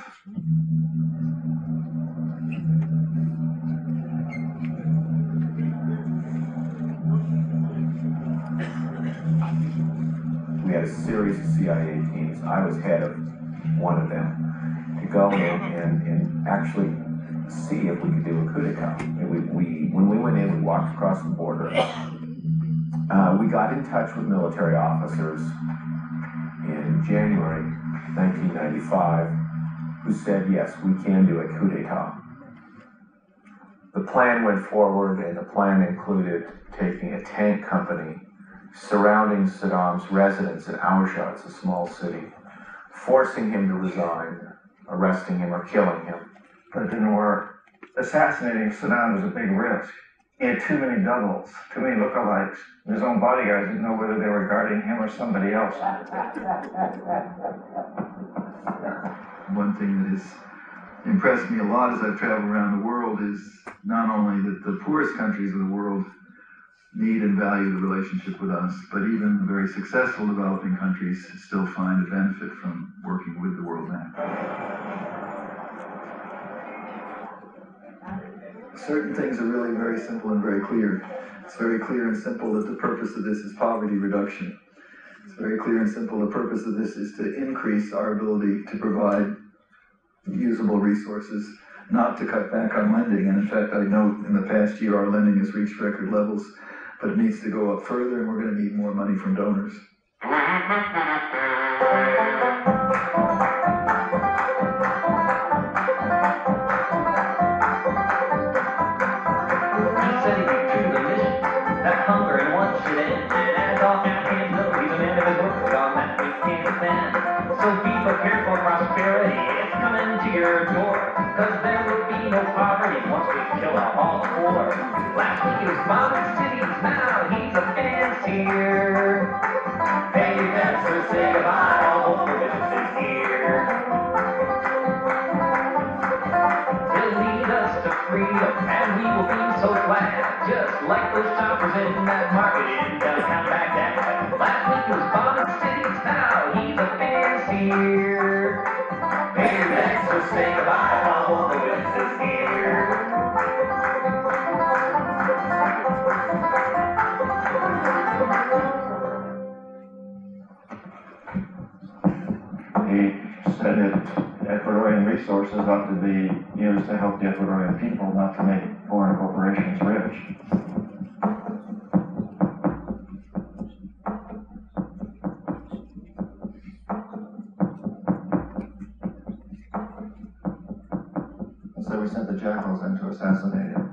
We had a series of C I A teams. I was head of one of them to go in and, and actually see if we could do a coup d'etat. And we, we, when we went in, we walked across the border. Uh, we got in touch with military officers in January nineteen ninety-five who said, yes, we can do a coup d'etat. The plan went forward, and the plan included taking a tank company, surrounding Saddam's residence in Auschwitz, a small city, forcing him to resign, arresting him or killing him. But it didn't work. Assassinating Saddam was a big risk. He had too many doubles, too many lookalikes. His own bodyguards didn't know whether they were guarding him or somebody else. One thing that has impressed me a lot as I've traveled around the world is not only that the poorest countries of the world need and value the relationship with us, but even very successful developing countries still find a benefit from working with the World Bank. Certain things are really very simple and very clear. It's very clear and simple that the purpose of this is poverty reduction. It's very clear and simple the purpose of this is to increase our ability to provide usable resources, not to cut back on lending. And in fact, I know in the past year our lending has reached record levels, but it needs to go up further, and we're going to need more money from donors. So be prepared for prosperity, it's coming to your door, cause there will be no poverty once we kill all the poor. Last week he was bombing cities, now he's a financier. Hey, that's to say goodbye, all hope for business is here. He'll lead us to freedom, and we will be so glad, just like those shoppers in that market in downtown Baghdad. Last week he was bombing cities, now he's a financier. say goodbye while the witness is here. He said that Ecuadorian resources ought to be used to help the Ecuadorian people, not to make foreign corporations rich. And so we sent the jackals in to assassinate him.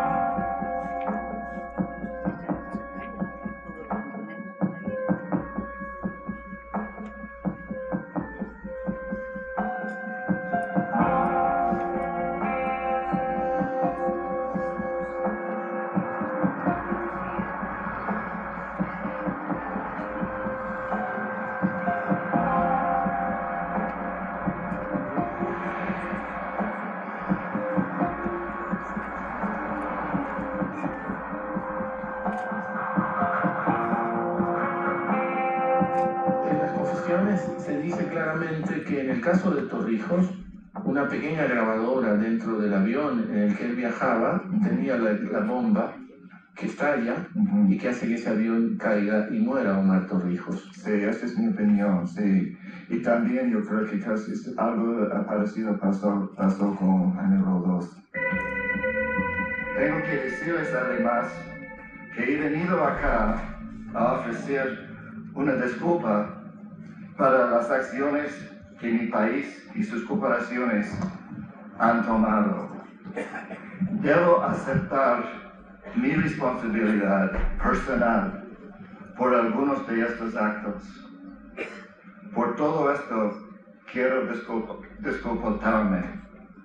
Se dice claramente que en el caso de Torrijos, una pequeña grabadora dentro del avión en el que él viajaba tenía la, la bomba que estalla uh-huh. y que hace que ese avión caiga y muera Omar Torrijos. Sí, esa es mi opinión, sí. Y también yo creo que casi algo parecido pasó, pasó con Jaime Roldós. Tengo que decirles además que he venido acá a ofrecer una disculpa para las acciones que mi país y sus corporaciones han tomado. Debo aceptar mi responsabilidad personal por algunos de estos actos. Por todo esto, quiero disculp- disculparme.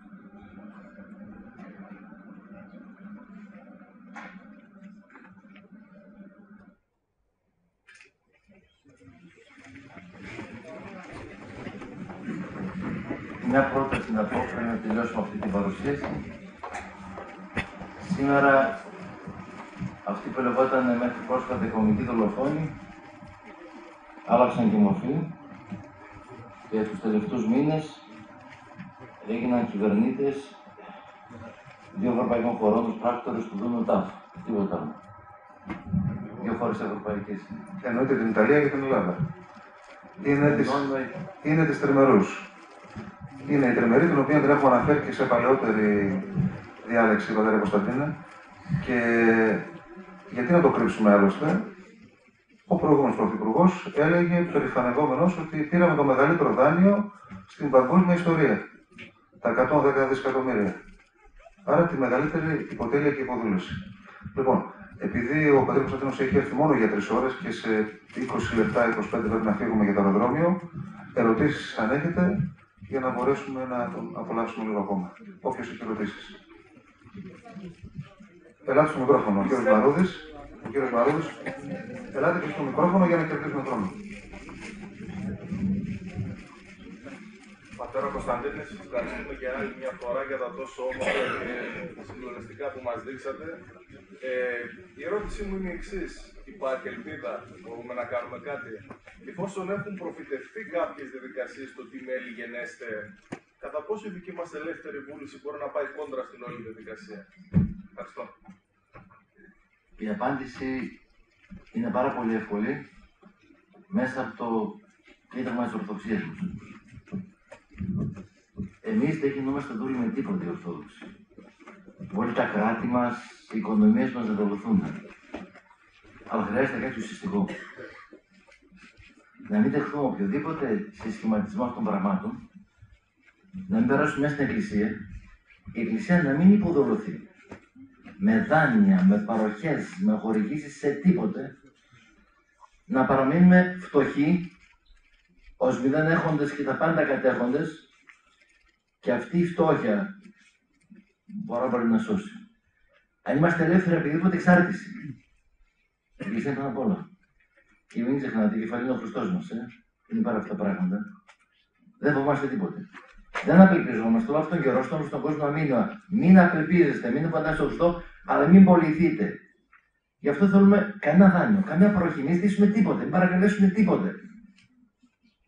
Μια πρόταση να πω πριν να τελειώσουμε αυτή την παρουσίαση. Σήμερα αυτοί που λεγόταν μέχρι πρόσφατα οικονομικοί δολοφόνοι άλλαξαν και μορφή και τους τελευταίους μήνες έγιναν κυβερνήτες δύο ευρωπαϊκών χωρών, τους πράκτορες του Δούνου ΤΑΦ. Τίποτα άλλο. Δύο χώρες ευρωπαϊκές. Εννοείται την Ιταλία και την Ελλάδα. Είναι της, είναι της τριμερούς. Είναι η τριμερή, την οποία την έχουμε αναφέρει και σε παλαιότερη διάλεξη, πατέρα Κωνσταντίνε. Και γιατί να το κρύψουμε άλλωστε, ο προηγούμενος πρωθυπουργός έλεγε περηφανευόμενος ότι πήραμε το μεγαλύτερο δάνειο στην παγκόσμια ιστορία. Τα εκατόν δέκα δισεκατομμύρια. Άρα τη μεγαλύτερη υποτέλεια και υποδούλωση. Λοιπόν, επειδή ο πατέρας Κωνσταντίνος έχει έρθει μόνο για τρεις ώρες και σε είκοσι λεπτά, είκοσι πέντε πρέπει να φύγουμε για το αεροδρόμιο, ερωτήσεις αν έχετε, για να μπορέσουμε να τον απολαύσουμε λίγο ακόμα. Όποιος έχει ερωτήσεις. Ελάτε στο μικρόφωνο, ο κύριος Μαρούδης. Ο κύριος Μαρούδης. Ελάτε και στο μικρόφωνο για να κερδίσουμε χρόνο. Πατέρα Κωνσταντίνε, σας ευχαριστούμε για άλλη μια φορά για τα τόσο όμορφα και συγκλονιστικά που μας δείξατε. Ε, η ερώτησή μου είναι η εξής. Υπάρχει ελπίδα, μπορούμε να κάνουμε κάτι? Εφόσον έχουν προφητευτεί κάποιες διαδικασίες στο τι μέλη γενέστε, κατά πόσο η δική μας ελεύθερη βούληση μπορεί να πάει κόντρα στην όλη διαδικασία? Ευχαριστώ. Η απάντηση είναι πάρα πολύ εύκολη μέσα από το κοίταγμα της Ορθοδοξίας μας. Εμείς δεν γινόμαστε δούλοι με τίποτα οι Ορθόδοξοι. Όλοι τα κράτη μας, οι οικονομίες μας δεν δολοθούν. Αλλά χρειάζεται κάτι ουσιαστικό. Να μην δεχθούμε οποιοδήποτε συσχηματισμό αυτών των πραγμάτων, να μην περάσουμε μέσα στην Εκκλησία, η Εκκλησία να μην υποδολωθεί. Με δάνεια, με παροχές, με χορηγήσεις σε τίποτε, να παραμείνουμε φτωχοί, ως μηδέν έχοντες και τα πάντα κατέχοντες, και αυτή η φτώχεια μπορεί να μπορεί να σώσει. Αν είμαστε ελεύθεροι από οποιαδήποτε εξάρτηση, η Εκκλησία είναι πάνω απ' όλα. Και μην ξεχνάτε, η κεφαλή είναι ο Χριστός μας, ε. Είναι πάρα αυτά τα πράγματα. Δεν φοβάστε τίποτε. Δεν απελπιζόμαστε, όλο αυτόν τον καιρό, στον στον κόσμο μήνυμα. Μην απελπίζεστε, μην φαντάζεστε στο Χριστό, αλλά μην πολιθείτε. Γι' αυτό θέλουμε κανένα δάνειο, καμία προχή, μην στήσουμε τίποτε, μην παρακαλέσουμε τίποτε.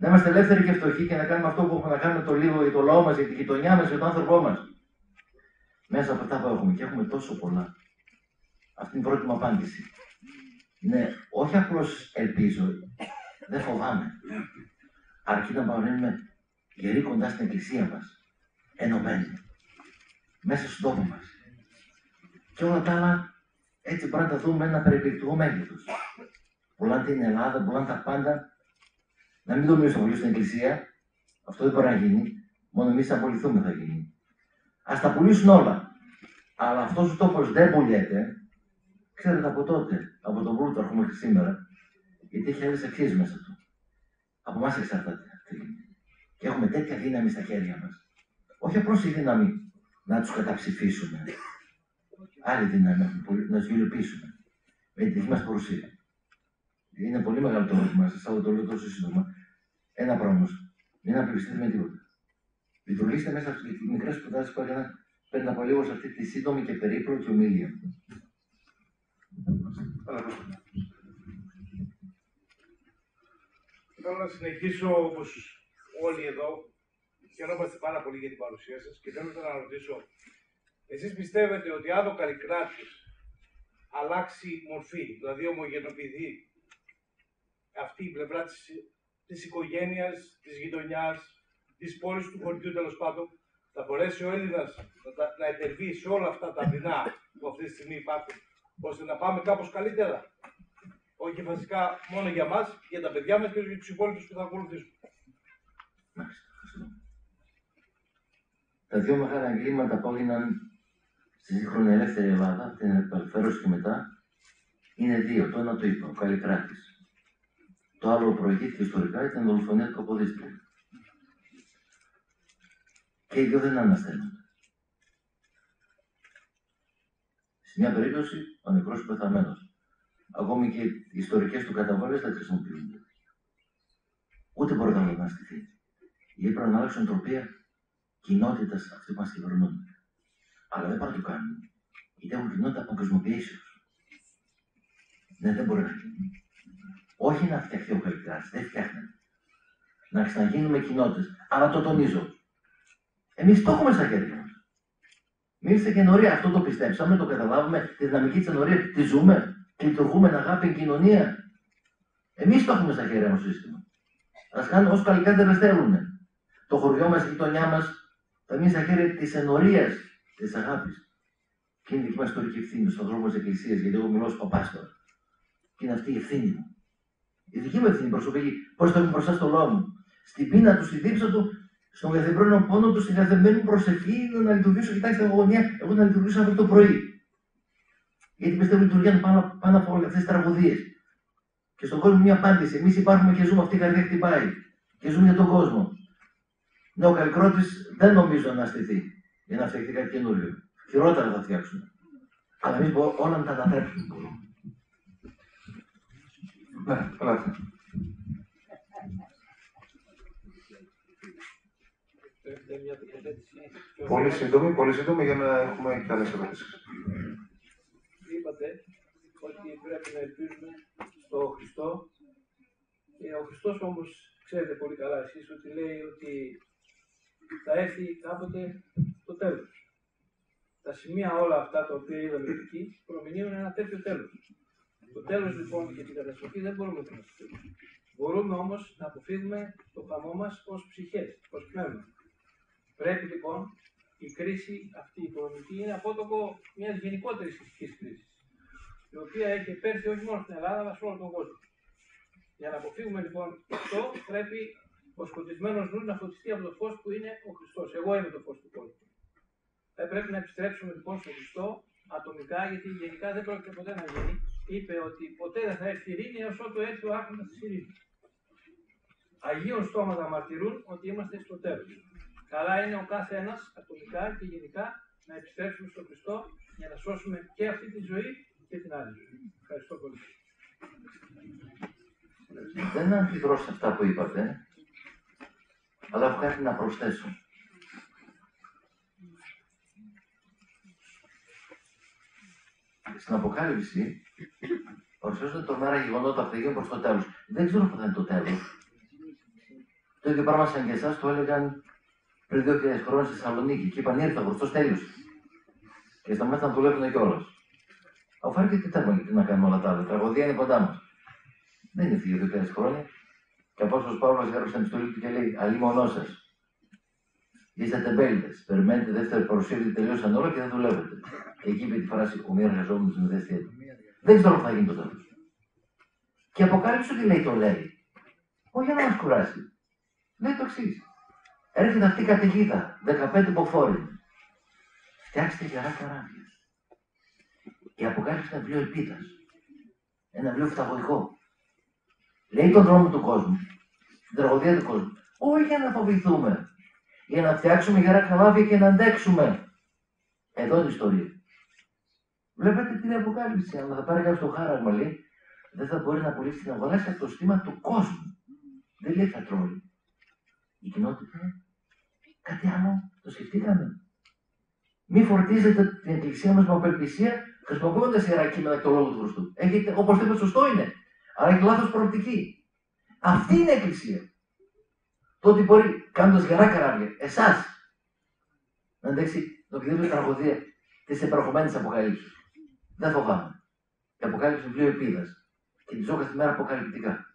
Να είμαστε ελεύθεροι και φτωχοί και να κάνουμε αυτό που έχουμε να κάνουμε το λίγο για το λαό μας, για τη γειτονιά μας, για τον άνθρωπό μας. Μέσα από αυτά που έχουμε και έχουμε τόσο πολλά. Αυτή είναι η πρώτη μου απάντηση. Ναι, όχι απλώς ελπίζω, δεν φοβάμαι. Αρκεί να παραμείνουμε γεροί κοντά στην εκκλησία μας, ενωμένοι, μέσα στον τόπο μας. Και όλα τα άλλα έτσι πρέπει να τα δούμε ένα περιπληκτικό μέγεθος. Πουλάνε την Ελλάδα, πουλάνε τα πάντα. Να μην δομήσουμε πολύ στην εκκλησία, αυτό δεν μπορεί να γίνει. Μόνο εμείς θα απολυθούμε θα γίνει. Ας τα πουλήσουν όλα. Αλλά αυτός ο τόπος δεν πουλιέται. Ξέρετε από τότε, από τον Πλούταρχο μέχρι σήμερα, γιατί έχει άλλες αξίες μέσα του. Από εμάς εξαρτάται αυτή. Και έχουμε τέτοια δύναμη στα χέρια μας. Όχι απλώς η δύναμη να τους καταψηφίσουμε. Άλλη δύναμη έχουμε, να τους υλοποιήσουμε. Με τη δική μας παρουσία. Είναι πολύ μεγάλο το ερώτημα, σας θα το λέω τόσο σύντομα. Ένα πράγμα, μην απελπιστείτε με τίποτα. Λειτουργήστε μέσα από τις μικρές προτάσεις που έκανα πριν από λίγο σε αυτή τη σύντομη και περίπλοκη ομιλία. Θέλω να συνεχίσω όπως όλοι εδώ. Χαιρόμαστε πάρα πολύ για την παρουσία σας και θέλω να ρωτήσω, εσείς πιστεύετε ότι αν το Καλλικράτης αλλάξει μορφή, δηλαδή ομογενοποιηθεί αυτή η πλευρά της, της οικογένειας, της γειτονιάς, της πόλης, του χωριού τέλος πάντων, θα μπορέσει ο Έλληνας να, να εταιρβεί σε όλα αυτά τα δεινά που αυτή τη στιγμή υπάρχουν, ώστε να πάμε κάπως καλύτερα. Όχι βασικά μόνο για μας, για τα παιδιά μας και για τους υπόλοιπους που θα ακολουθήσουν. Τα δύο μεγάλα εγκλήματα που έγιναν στη σύγχρονη ελεύθερη Ελλάδα, την απελευθέρωση και μετά, είναι δύο. Το ένα το είπα, ο Καλλικράτης. Το άλλο που προηγήθηκε ιστορικά ήταν η δολοφονία του Καποδίστρια. Και οι δύο δεν ανασταίνονται. Σε μια περίπτωση, ο νεκρός πεθαμένος. Ακόμη και οι ιστορικές του καταβόλες δεν χρησιμοποιούνται. Ούτε μπορεί να αναστηθεί. Γιατί πρέπει να αλλάξουν νοοτροπία κοινότητας αυτοί που μας κυβερνούν. Αλλά δεν πάρουν το κάνουν. Γιατί έχουν κοινότητα αποκοσμοποιήσεως. Ναι, δεν μπορεί να γίνει. Όχι να φτιαχτεί ο Καλλικράτης, δεν φτιάχνεται. Να ξαναγίνουμε κοινότητες. Αλλά το τονίζω. Εμείς το έχουμε στα χέρια μας. Εμείς στην ενορία αυτό το πιστέψαμε, το καταλάβουμε, τη δυναμική της ενορίας, τη ζούμε και λειτουργούμε εν αγάπη, εν κοινωνία. Εμείς το έχουμε στα χέρια μας το σύστημα. Ας κάνουν όσο καλύτερα θέλουν. Το χωριό μας, η γειτονιά μας, θα μείνει στα χέρια της ενορίας, της αγάπης. Και είναι δική μας ιστορική ευθύνη στον δρόμο της Εκκλησίας, γιατί εγώ μιλώ ως παπάς τώρα. Και είναι αυτή η ευθύνη μου. Η δική μου ευθύνη προσωπική. Πώς το έχω μπροστά στο λόγο μου. Στην πείνα του, στη δίψα του, στον καθημερινό πόνο του, στην καθημερινή προσευχή, να λειτουργήσω. Κοιτάξτε, εγώ γωνία, εγώ να λειτουργήσω αυτό το πρωί. Γιατί πιστεύω λειτουργία πάνω, πάνω από όλες αυτές τις τραγωδίες. Και στον κόσμο μια απάντηση. Εμείς υπάρχουμε και ζούμε, αυτή η καρδιά χτυπάει. Και ζούμε για τον κόσμο. Ναι, ο Καλλικράτης δεν νομίζω να στηθεί για να φτιαχτεί κάτι καινούριο. Χειρότερα θα φτιάξουμε. Αλλά εμείς μπορούμε όλα να τα ανατρέψουμε. Ναι, καλά. Πολύ σύντομη, πολύ σύντομη για να έχουμε και άλλες ερωτήσεις. Είπατε ότι πρέπει να ελπίζουμε στο Χριστό. Ο Χριστός όμως, ξέρετε πολύ καλά εσείς, ότι λέει ότι θα έρθει κάποτε το τέλος. Τα σημεία όλα αυτά τα οποία είδαμε εκεί προμηνύουν ένα τέτοιο τέλος. Το τέλος λοιπόν και την καταστροφή δεν μπορούμε να το αποφύγουμε. Μπορούμε όμως να αποφύγουμε το χαμό μας ως ψυχές, ως πνεύμα. Πρέπει λοιπόν η κρίση αυτή η οικονομική είναι απότοκο μιας γενικότερης ψυχικής κρίσης, η οποία έχει επέρθει όχι μόνο στην Ελλάδα αλλά σε όλο τον κόσμο. Για να αποφύγουμε λοιπόν αυτό, πρέπει ο σκοτισμένος νους να φωτιστεί από το φως που είναι ο Χριστός. Εγώ είμαι το φως του κόσμου. Θα πρέπει να επιστρέψουμε λοιπόν στον Χριστό ατομικά, γιατί γενικά δεν πρόκειται ποτέ να γίνει. Είπε ότι ποτέ δεν θα έρθει η ειρήνη έως ότου έρθει ο άρχοντας της ειρήνης. Αγίων στόματα μαρτυρούν ότι είμαστε στο τέλος. Καλά είναι ο κάθε ένας ατομικά και γενικά να επιστρέψουμε στον Χριστό για να σώσουμε και αυτή τη ζωή και την άλλη ζωή. Ευχαριστώ πολύ. Δεν αμφιδρώ σε αυτά που είπατε, αλλά έχω κάτι να προσθέσω. Στην Αποκάλυψη παρουσιάζονται τρομερά γεγονότα αυτά γίνουν προς το τέλος. Δεν ξέρω πού θα είναι το τέλος. Το ίδιο πράγμα σαν και εσάς το έλεγαν πριν δύο χιλιάδες χρόνια στη Θεσσαλονίκη και είπαν ήρθε ο Χριστός τέλειωσε. Και σταμάτησαν να δουλεύουν κιόλας. Αφού φέρει τι τέρμα, γιατί να κάνουμε όλα τα άλλα. Η τραγωδία είναι κοντά μας. Δεν είναι φύγει δύο χιλιάδες χρόνια. Και ο Απόστολος Παύλος έγραψε την επιστολή του και λέει: Αλλήμονό σας. Είστε τεμπέληδες. Περιμένετε δεύτερη παρουσία γιατί τελειώσαν όλα και δεν δουλεύετε. Και εκεί είπε τη φράση: Ο μη εργαζόμενος είναι δέστια. Δεν ξέρω τι θα γίνει το τέλος. Και η Αποκάλυψη τι λέει, το λέει. Όχι για να μας κουράσει. Λέει το εξής. Έρχεται αυτή η καταιγίδα, δεκαπέντε υποφόροι. Φτιάξτε γερά καράβια. Και η Αποκάλυψη είναι ένα βιβλίο ελπίδας. Ένα βιβλίο φταγωγικό. Λέει τον δρόμο του κόσμου, την τραγωδία του κόσμου. Όχι για να φοβηθούμε. Για να φτιάξουμε γερά καράβια και να αντέξουμε. Εδώ είναι η ιστορία. Βλέπετε την Αποκάλυψη. Αν θα πάρει κάποιο το χάραγμα, λέει, δεν θα μπορεί να πουλήσει την αγοράσει από το στήμα του κόσμου. Δεν λέει θα τρώει. Η κοινότητα κάτι άλλο το σκεφτήκαμε. Μη φορτίζετε την εκκλησία μας με απελπισία χρησιμοποιώντας ιερά κείμενα και το λόγο του Χριστού. Έχετε, όπως είπατε, σωστό είναι. Αλλά έχει λάθος προοπτική. Αυτή είναι η εκκλησία. Το ότι μπορεί, κάνοντας γερά καράβια, εσάς να αντέξει το οποιαδήποτε τραγωδία της επερχομένης Αποκαλύψης. Δεν φοβάμαι. Η Αποκάλυψη είναι βιβλίο ελπίδας. Και τη ζω κάθε μέρα αποκαλυπτικά.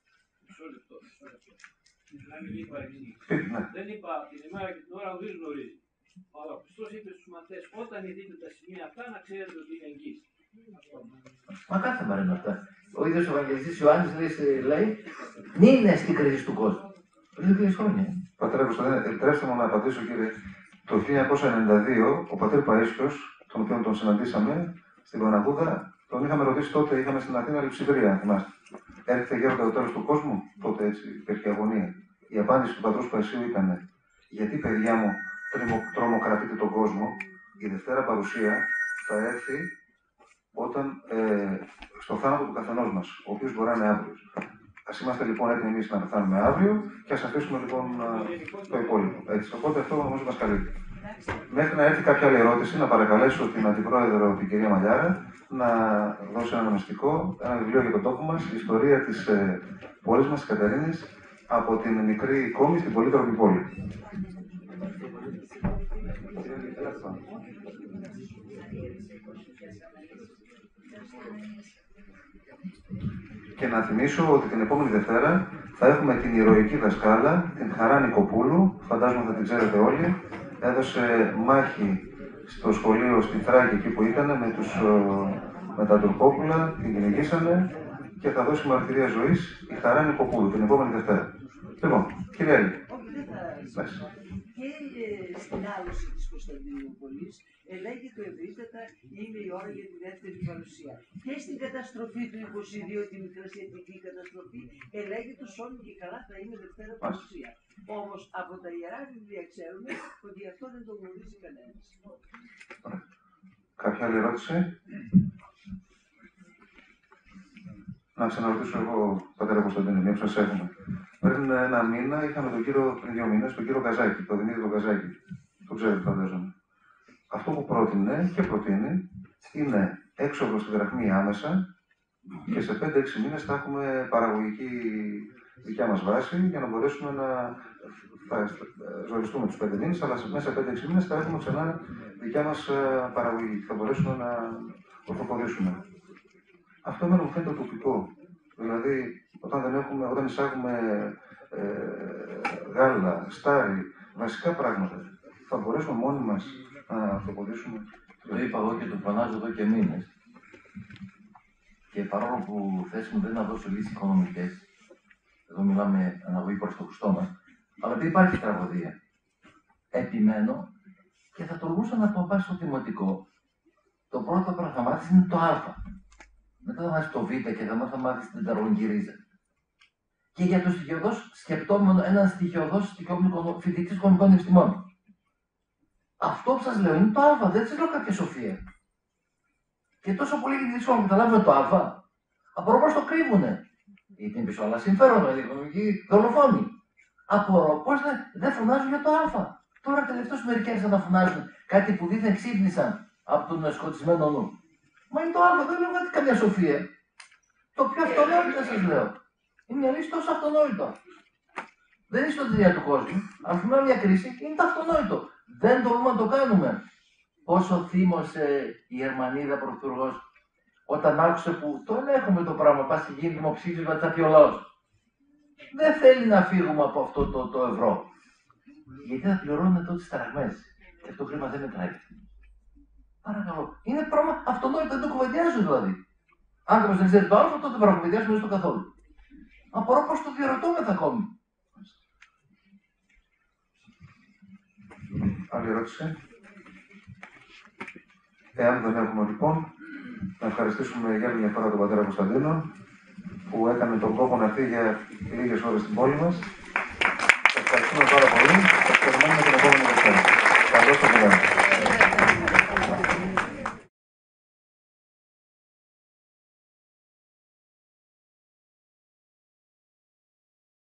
Δεν είπα την ημέρα και την ώρα που δεν γνωρίζει. Αλλά ο Χριστός είπε στους μαθητές, όταν δείτε τα σημεία αυτά, να ξέρετε ότι είναι εγγύς. Μα κάθε μέρα είναι αυτά. Ο ίδιος ο Ευαγγελιστής Ιωάννης λέει, νύνε στην κρίση του κόσμου. Πριν δύο χιλιάδες χρόνια. Πατέρα Κωνσταντίνε, επιτρέψτε μου να απαντήσω, κύριε. Το χίλια εννιακόσια ενενήντα δύο, ο πατέρ Παΐσιος, τον οποίο τον συναντήσαμε στην Παναγούδα, τον είχαμε ρωτήσει τότε, είχαμε στην Αθήνα λειψιδρία, θυμάστε. Έρχεται γέροντα το τέλος του κόσμου, τότε έτσι υπήρχε αγωνία. Η απάντηση του πατρός Παϊσίου ήταν: γιατί, παιδιά μου, τρομοκρατείτε τον κόσμο, η Δευτέρα παρουσία θα έρθει όταν, ε, στο θάνατο του καθενός μας, ο οποίος μπορεί να είναι αύριο. Ας είμαστε λοιπόν έτοιμοι εμείς να πεθάνουμε αύριο και ας αφήσουμε λοιπόν το υπόλοιπο. Έτσι, οπότε αυτό νομίζω μας καλύπτει. Μέχρι να έρθει κάποια άλλη ερώτηση, να παρακαλέσω την Αντιπρόεδρο, την κυρία Μαλιάρα, να δώσει ένα μυστικό, ένα βιβλίο για τον τόπο μας, η ιστορία της ε, πόλης μας, της Κατερίνης, από την μικρή Κόμη στην πολύτροπη πόλη. Και να θυμίσω ότι την επόμενη Δευτέρα θα έχουμε την ηρωική δασκάλα, την Χαρά Νικοπούλου, φαντάζομαι θα την ξέρετε όλοι. Έδωσε μάχη στο σχολείο στην Θράκη, εκεί που ήταν, με, τους, με τα Τουρκόπουλα, την κυνηγήσανε και θα δώσει μαρτυρία ζωής η Χαρά Νικοπούλου την επόμενη Δευτέρα. Λοιπόν, κύριε Έλλη. Και στην άλωση της Κωνσταντινούπολης λέγεται ευρύτατα είναι η ώρα για τη δεύτερη παρουσία. Και στην καταστροφή του είκοσι δύο, τη μικρασιατική καταστροφή, ελέγεται σώνει και καλά θα είναι Δευτέρα παρουσία. Όμως από τα ιερά βιβλία ξέρουμε ότι αυτό δεν το γνωρίζει κανένας. Κάποια άλλη ερώτηση? Να ξαναρωτήσω εγώ, πατέρα Κωνσταντίνε, μια που σας έχουμε. Πριν ένα μήνα είχαμε τον κύριο, πριν δύο μήνες, τον κύριο Καζάκη, τον Δημήτρη τον Καζάκη. Το ξέρετε, φαντάζομαι. Αυτό που πρότεινε και προτείνει είναι έξοδο στη δραχμή άμεσα και σε πέντε έξι μήνες θα έχουμε παραγωγική δικιά μας βάση για να μπορέσουμε να θα ζοριστούμε τους πέντε μήνες, αλλά μέσα σε πέντε έξι μήνες θα έχουμε ξανά δικιά μας παραγωγή και θα μπορέσουμε να ορθοποδήσουμε. Αυτό εμένα μου φαίνεται τοπικό. Δηλαδή, όταν, δεν έχουμε, όταν εισάγουμε ε, γάλα, στάρι, βασικά πράγματα, θα μπορέσουμε μόνοι μας να ορθοποδήσουμε. Το είπα εγώ και το φανάζω εδώ και μήνες. Και παρόλο που θέση μου δεν είναι να δώσω λύσεις οικονομικές, εδώ μιλάμε αναγωγή προς το Χριστό μας, αλλά δεν υπάρχει τραγωδία. Επιμένω και θα τολμούσα να το πάω στο δημοτικό. Το πρώτο πράγμα θα μάθεις είναι το Α. Μετά θα μάθεις το Β και θα, θα μάθεις την τετραγωνική ρίζα. Και για το στοιχειοδός σκεπτόμενο, έναν στοιχειοδός φοιτητής οικονομικών επιστημών. Αυτό που σας λέω είναι το Α, δεν σας λέω κάποια σοφία. Και τόσο πολύ δύσκολο να καταλάβουμε το Α. Απορώ πώς το κρύβουνε. Γιατί είναι πίσω άλλα συμφέροντα, οι οικονομικοί δολοφόνοι. Απορώ πώς δεν, δεν φωνάζουν για το Α. Τώρα τελευταίως μερικοί άρχισαν να φωνάζουν κάτι που δίθεν ξύπνησαν από τον σκοτισμένο νου. Μα είναι το Α, δεν λέω κάτι καμιά σοφία. Το πιο αυτονόητο σας λέω. Είναι μια λύση τόσο αυτονόητο. Δεν είναι στο τελεία του κόσμου. Αν θυμάμαι μια κρίση, είναι το αυτονόητο. Δεν τολμούμε να το κάνουμε. Πόσο θύμωσε η Γερμανίδα πρωθυπουργός όταν άκουσε που το ελέγχουμε το πράγμα, πας και γίνει δημοψήφισμα, τσάπει ο λαός. Δεν θέλει να φύγουμε από αυτό το, το ευρώ. Γιατί θα πληρώνουν τότε τις ταραγμές. Και αυτό το χρήμα δεν μετράει. Παρακαλώ. Είναι πράγμα αυτονόητο, δεν το κουβεντιάζω δηλαδή. Αν κάποιος δεν ξέρει το άλλο, τότε δεν παρακουβεντιάζουμε στο καθόλου. Απορώ πώς το διαρωτώμεθα ακόμη. Άλλη ερώτηση. Εάν δεν έχουμε λοιπόν, να ευχαριστήσουμε για άλλη μια φορά τον πατέρα Κωνσταντίνο που έκανε τον κόπο να έρθει για λίγες ώρες στην πόλη μας. Ευχαριστούμε πάρα πολύ. Σας περιμένουμε την επόμενη Δευτέρα. Καλώς το